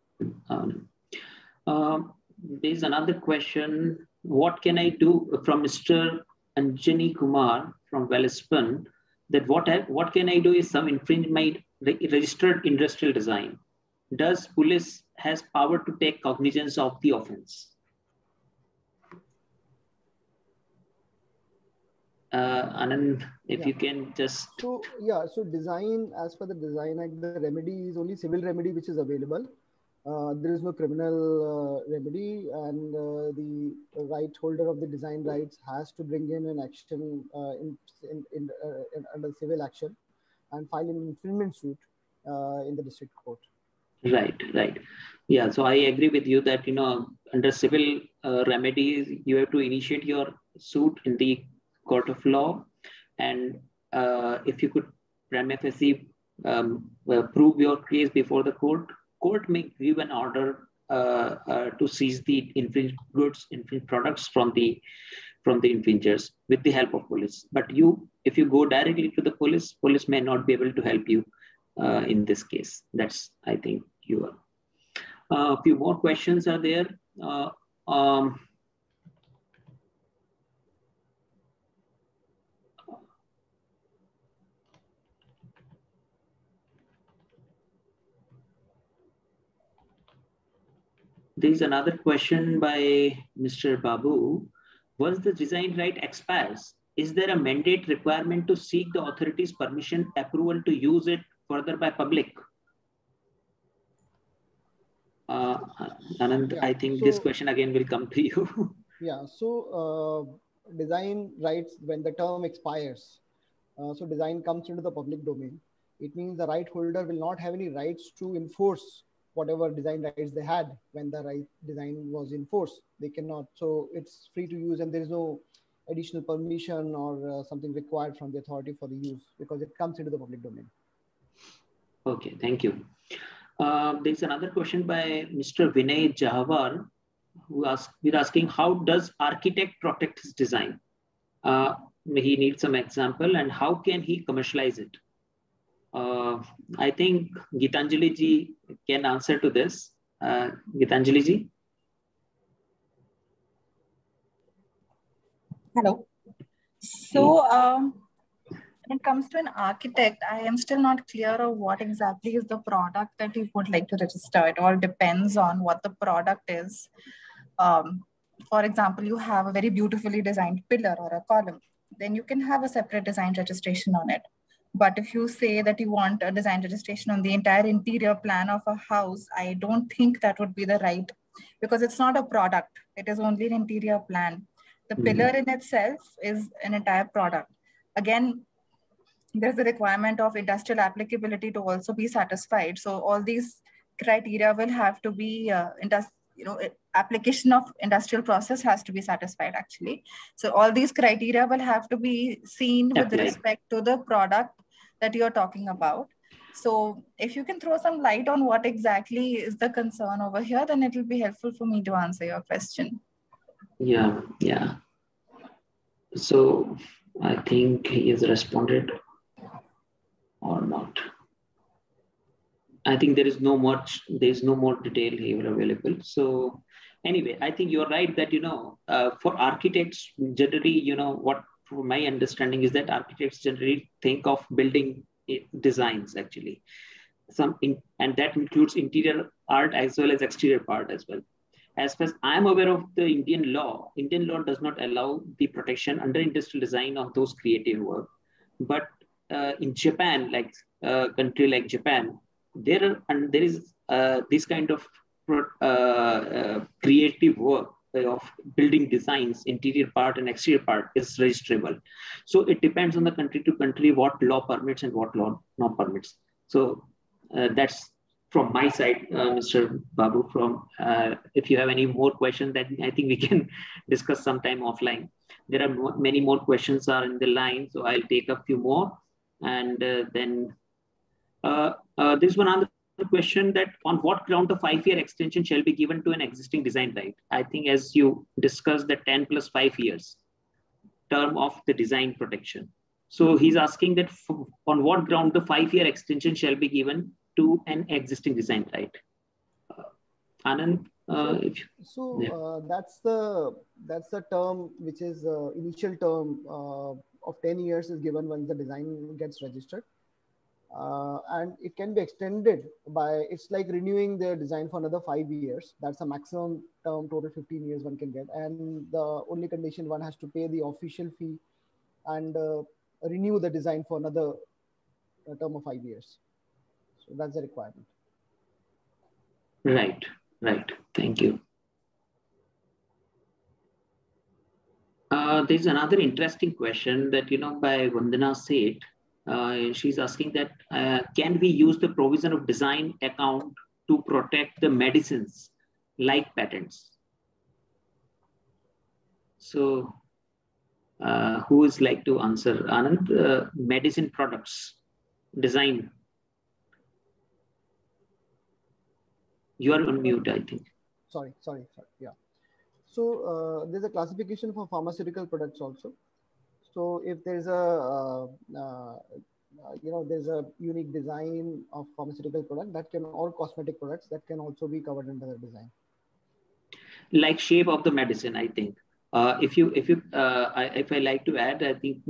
There's another question. What can I do from Mr. Anjani Kumar from Welspun? That what can I do is some infringe my registered industrial design. Does police has power to take cognizance of the offense? Anand, if you can just... So design, as per the Design Act, the remedy is only civil remedy which is available. There is no criminal remedy, and the right holder of the design rights has to bring in an action under civil action and file an infringement suit in the district court. Right. Yeah, so I agree with you that, under civil remedies, you have to initiate your suit in the court of law. And if you could prima facie prove your case before the court may give an order to seize the infringed goods, infringed products from the infringers with the help of police. But if you go directly to the police may not be able to help you in this case. That's, I think, you are. A few more questions are there. There's another question by Mr. Babu. Once the design right expires, is there a mandate requirement to seek the authority's permission approval to use it further by public? Anand, I think this question again will come to you. Yeah, so design rights, when the term expires, so design comes into the public domain, it means the right holder will not have any rights to enforce whatever design rights they had when the right design was in force. They cannot, so it's free to use and there is no additional permission or something required from the authority for the use because it comes into the public domain. Okay, thank you. There's another question by Mr. Vinay Jawar, we're asking, how does architect protect his design? He needs some example and how can he commercialize it? I think Gitanjali ji can answer to this. Gitanjali ji. Hello. So when it comes to an architect, I am still not clear of what exactly is the product that you would like to register. It all depends on what the product is. For example, you have a very beautifully designed pillar or a column, then you can have a separate design registration on it. But if you say that you want a design registration on the entire interior plan of a house, I don't think that would be the right, because it's not a product. It is only an interior plan. The pillar in itself is an entire product. Again, there's the requirement of industrial applicability to also be satisfied. So all these criteria will have to be, application of industrial process has to be satisfied actually. So all these criteria will have to be seen with respect to the product that you're talking about. So if you can throw some light on what exactly is the concern over here, then it will be helpful for me to answer your question. Yeah. So I think he has responded or not. I think there is no more detail here available. So anyway, I think you're right that, for architects, generally, what my understanding is that architects generally think of building designs actually. And that includes interior art as well as exterior part as well. As far as I'm aware of the Indian law does not allow the protection under industrial design of those creative work. But in Japan, like a country like Japan, there is this kind of creative work of building designs, interior part and exterior part, is registrable. So it depends on the country to country what law permits and what law not permits. So that's from my side, Mr. Babu. From if you have any more questions, then I think we can discuss sometime offline. There are many more questions are in the line, so I'll take a few more, and then there's one other question, that on what ground the 5-year extension shall be given to an existing design right? I think as you discussed, the 10 plus 5 years term of the design protection. So he's asking that on what ground the 5-year extension shall be given to an existing design right? Anand, that's the term which is initial term of 10 years is given when the design gets registered. And it can be extended by, it's like renewing the design for another 5 years. That's a maximum term, total 15 years one can get. And the only condition, one has to pay the official fee and renew the design for another term of 5 years. So that's the requirement. Right, right. Thank you. There's another interesting question that, by Vandana Seth. She's asking that, can we use the provision of design account to protect the medicines like patents? So who is like to answer? Anand, medicine products, design. You are on mute, I think. Sorry. Yeah. So there's a classification for pharmaceutical products also. So if there's a, there's a unique design of pharmaceutical product that can, or cosmetic products that can also be covered under the design. Like shape of the medicine, I think. If I like to add, I think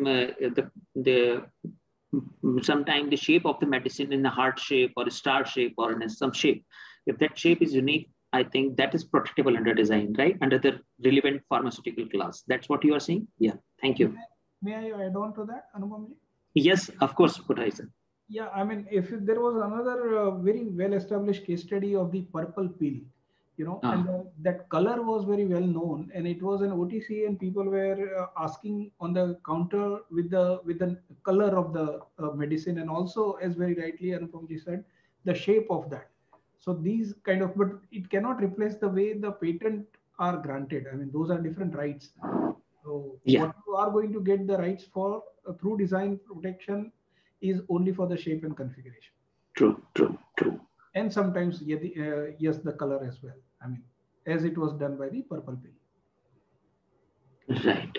sometimes the shape of the medicine in a heart shape or a star shape or in some shape, if that shape is unique, I think that is protectable under design, right? Under the relevant pharmaceutical class. That's what you are saying? Yeah, thank you. May I add on to that, Anupamji? Yes, of course, Kothari. Yeah, I mean, if there was another very well-established case study of the purple pill, and that color was very well known, and it was an OTC, and people were asking on the counter with the color of the medicine, and also, as very rightly Anupamji said, the shape of that. So these kind of, but it cannot replace the way the patent are granted. I mean, those are different rights. So what you are going to get the rights for through design protection is only for the shape and configuration. True. And sometimes, yes, the color as well. I mean, as it was done by the purple pill. Right.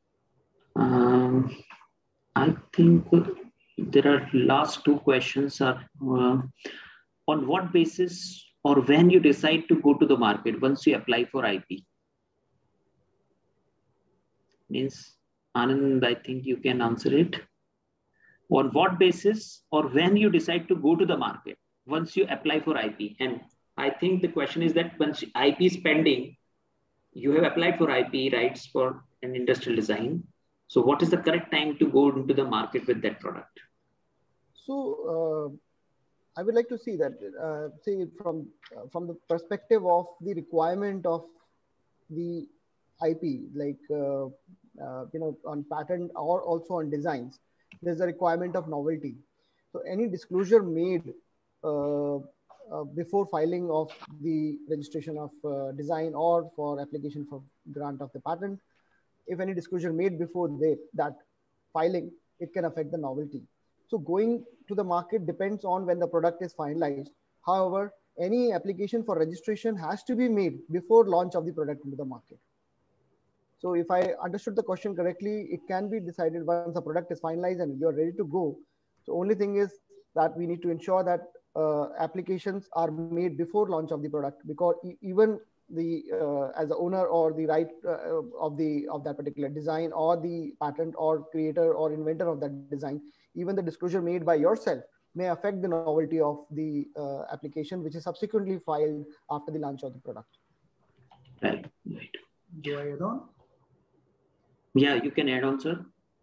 I think there are last two questions are on what basis or when you decide to go to the market once you apply for IP? Means, Anand, I think you can answer it. On what basis or when you decide to go to the market once you apply for IP? And I think the question is that once IP is pending, you have applied for IP rights for an industrial design. So what is the correct time to go into the market with that product? So I would like to see that, say from the perspective of the requirement of the IP, like, on patent or also on designs, there's a requirement of novelty. So any disclosure made before filing of the registration of design or for application for grant of the patent, if any disclosure made before that filing, it can affect the novelty. So going to the market depends on when the product is finalized. However, any application for registration has to be made before launch of the product into the market. So if I understood the question correctly, it can be decided once the product is finalized and you're ready to go. So only thing is that we need to ensure that applications are made before launch of the product, because even the as the owner or the right of that particular design or the patent or creator or inventor of that design, even the disclosure made by yourself may affect the novelty of the application, which is subsequently filed after the launch of the product. Right. Do I add on? Yeah, you can add on, sir.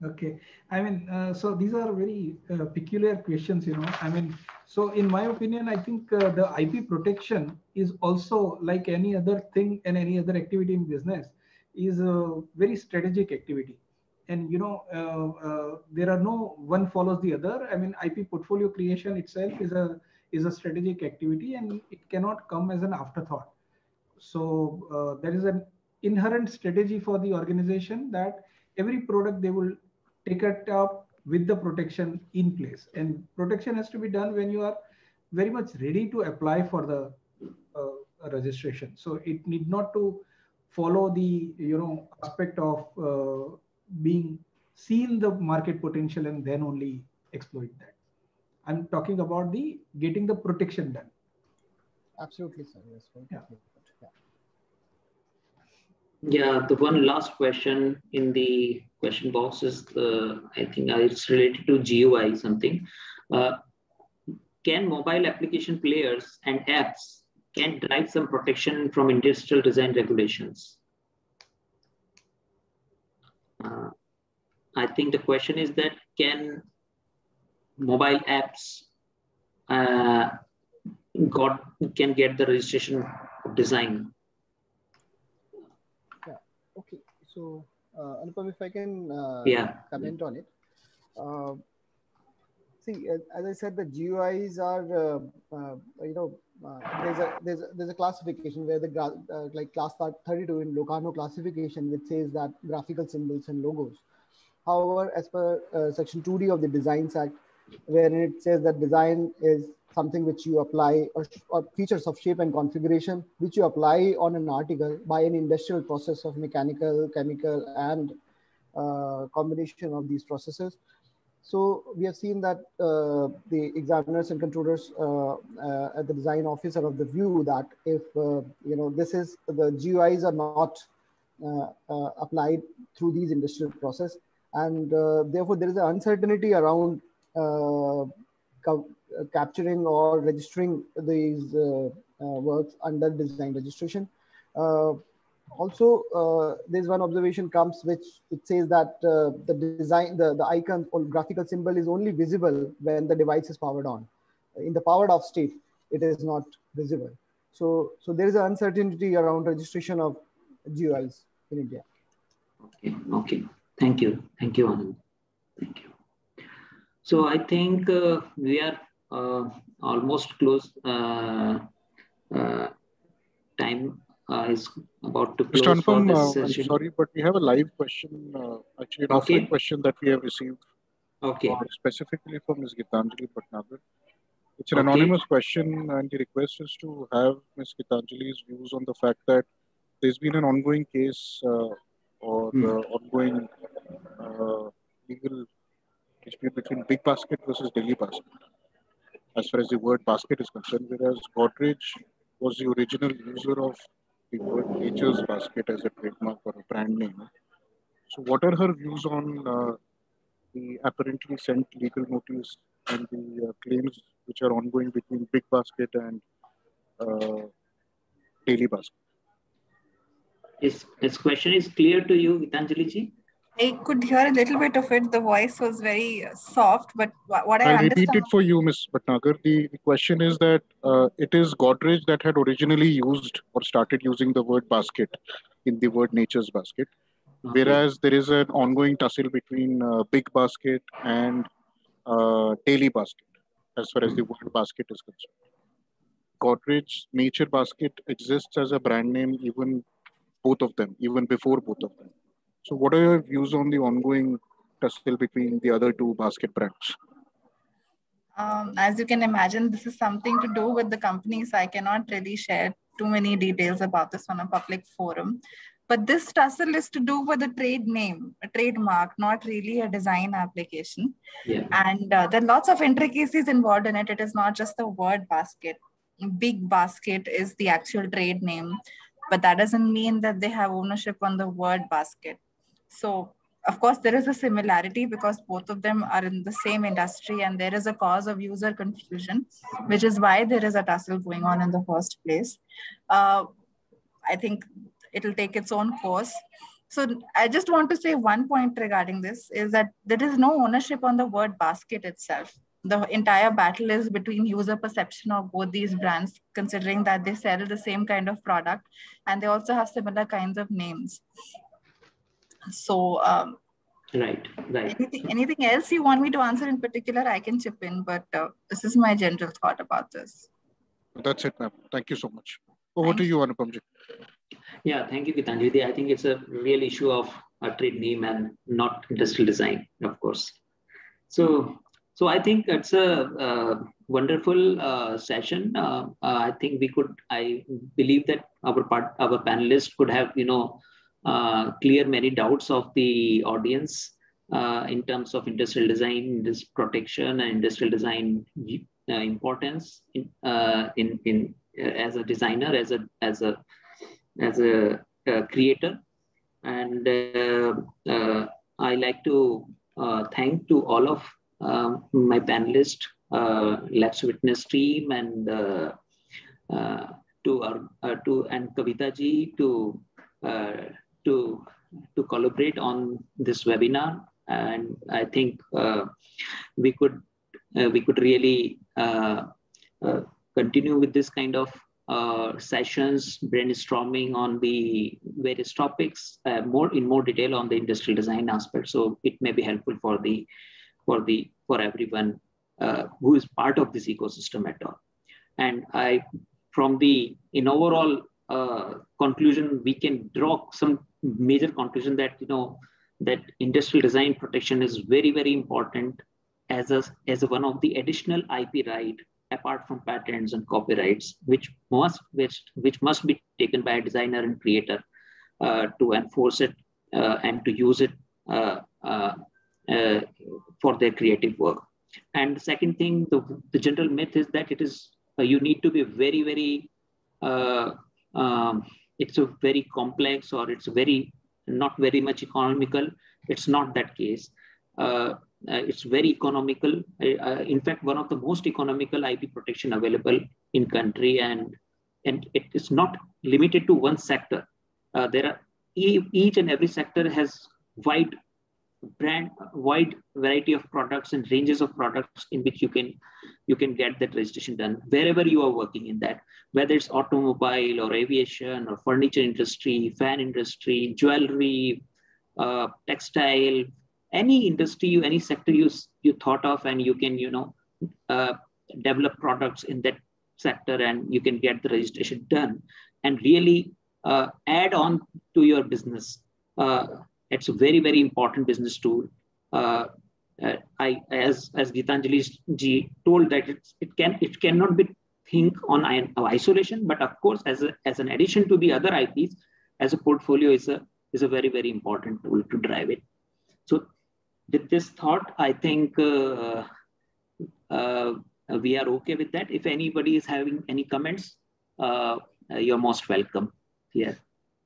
Okay. I mean, so these are very peculiar questions, you know. I mean, so in my opinion, I think the IP protection is also like any other thing and any other activity in business is a very strategic activity. And, you know, there are no one follows the other. I mean, IP portfolio creation itself is a strategic activity and it cannot come as an afterthought. So there is an inherent strategy for the organization that every product they will take it up with the protection in place, and protection has to be done when you are very much ready to apply for the registration. So it need not to follow the aspect of being seen the market potential and then only exploit that. I'm talking about the getting the protection done. Absolutely, sir. Yes. Yeah. Yeah, the one last question in the question box is I think it's related to GUI something. Can mobile application players and apps can drive some protection from industrial design regulations? I think the question is that can mobile apps can get the registration of design? Yeah. Okay. So, Anupam, if I can comment on it. See, as I said, the GUIs are, there's a classification where the like class 32 in Locarno classification, which says that graphical symbols and logos. However, as per Section 2D of the Designs Act, wherein it says that design is something which you apply, or features of shape and configuration, which you apply on an article by an industrial process of mechanical, chemical, and combination of these processes. So we have seen that the examiners and controllers at the design office are of the view that if this is the GUIs are not applied through these industrial process, and therefore there is an uncertainty around capturing or registering these works under design registration. Also, there's one observation comes which it says that the design, the icon or graphical symbol is only visible when the device is powered on. In the powered off state, it is not visible. So there is an uncertainty around registration of GUIs in India. Okay. Thank you, Anand. Thank you. So I think we are almost close. Time is about to close. Mr. Anupam, for this session. I'm sorry, but we have a live question, actually an offline question that we have received. Specifically from Ms. Gitanjali Bhatnagar. It's an anonymous question, and the request is to have Ms. Gitanjali's views on the fact that there's been an ongoing case ongoing legal dispute between Big Basket versus Delhi Basket, as far as the word basket is concerned, whereas Godrej was the original user of the word Nature's Basket as a trademark or a brand name. So what are her views on the apparently sent legal notice and the claims which are ongoing between Big Basket and Daily Basket? This question is clear to you, Gitanjali ji? I could hear a little bit of it. The voice was very soft, but what I understand... I'll repeat it for you, Ms. Bhatnagar. The question is that it is Godrej that had originally used or started using the word basket in the word Nature's Basket, whereas there is an ongoing tussle between Big Basket and Daily Basket, as far as the word basket is concerned. Godrej Nature Basket exists as a brand name, even before both of them. So what are your views on the ongoing tussle between the other two basket brands? As you can imagine, this is something to do with the company, so I cannot really share too many details about this on a public forum. But this tussle is to do with a trade name, a trademark, not really a design application. Yeah. And there are lots of intricacies involved in it. It is not just the word basket. Big Basket is the actual trade name, but that doesn't mean that they have ownership on the word basket. So, of course, there is a similarity because both of them are in the same industry and there is a cause of user confusion, which is why there is a tussle going on in the first place. I think it'll take its own course. So I just want to say one point regarding this is that there is no ownership on the word basket itself. The entire battle is between user perception of both these brands, considering that they sell the same kind of product and they also have similar kinds of names. So right. Anything else you want me to answer in particular, I can chip in, but this is my general thought about this. That's it, ma'am. Thank you so much. Over to you, Anupamji. Yeah, thank you, Gitanjali. I think it's a real issue of a trade name and not industrial design, of course. So I think it's a wonderful session. I think I believe that our panelists could have, clear many doubts of the audience in terms of industrial design, this protection and industrial design importance as a designer, as a creator. And I like to thank to all of my panelists, LexWitness team, and Kavita ji to collaborate on this webinar. And I think we could really continue with this kind of sessions, brainstorming on the various topics, more detail on the industrial design aspect. So it may be helpful for everyone who is part of this ecosystem at all. And in overall conclusion, we can draw some major conclusion that that industrial design protection is very, very important as one of the additional IP right, apart from patents and copyrights, which must be taken by a designer and creator to enforce it and to use it for their creative work. And the second thing, the general myth is that it is you need to be very, very it's a very complex, or it's not very much economical. It's not that case. It's very economical. In fact, one of the most economical IP protection available in country, and it is not limited to one sector. There are each and every sector has wide variety of products and ranges of products in which you can get that registration done wherever you are working in that, whether it's automobile or aviation or furniture industry, fan industry, jewelry, textile, any industry, any sector you thought of, and you can develop products in that sector, and you can get the registration done and really add on to your business. It's a very, very important business tool. As Gitanjali ji told, that it cannot be think on isolation, but of course as an addition to the other IPs, as a portfolio is a very, very important tool to drive it. So with this thought, I think we are okay with that. If anybody is having any comments, you're most welcome here.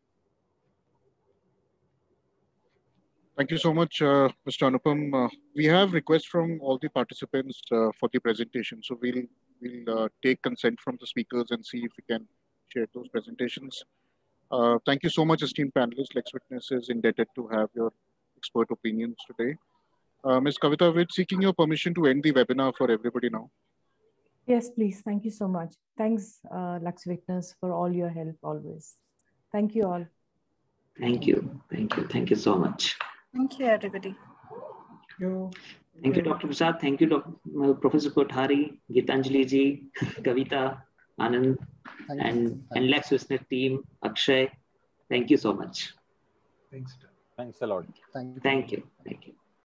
Thank you so much, Mr. Anupam. We have requests from all the participants for the presentation. So we'll take consent from the speakers and see if we can share those presentations. Thank you so much, esteemed panelists. LexWitness is indebted to have your expert opinions today. Ms. Kavita, we're seeking your permission to end the webinar for everybody now. Yes, please. Thank you so much. Thanks, LexWitness, for all your help always. Thank you all. Thank you. Thank you. Thank you so much. Thank you, everybody. Thank you, Dr. Prasad. Thank you, Professor Kothari, Gitanjali ji, Kavita, Anand, and LexWitness team, Akshay. Thank you so much. Thanks. Thanks a lot. Thank you. Thank you. Thank you.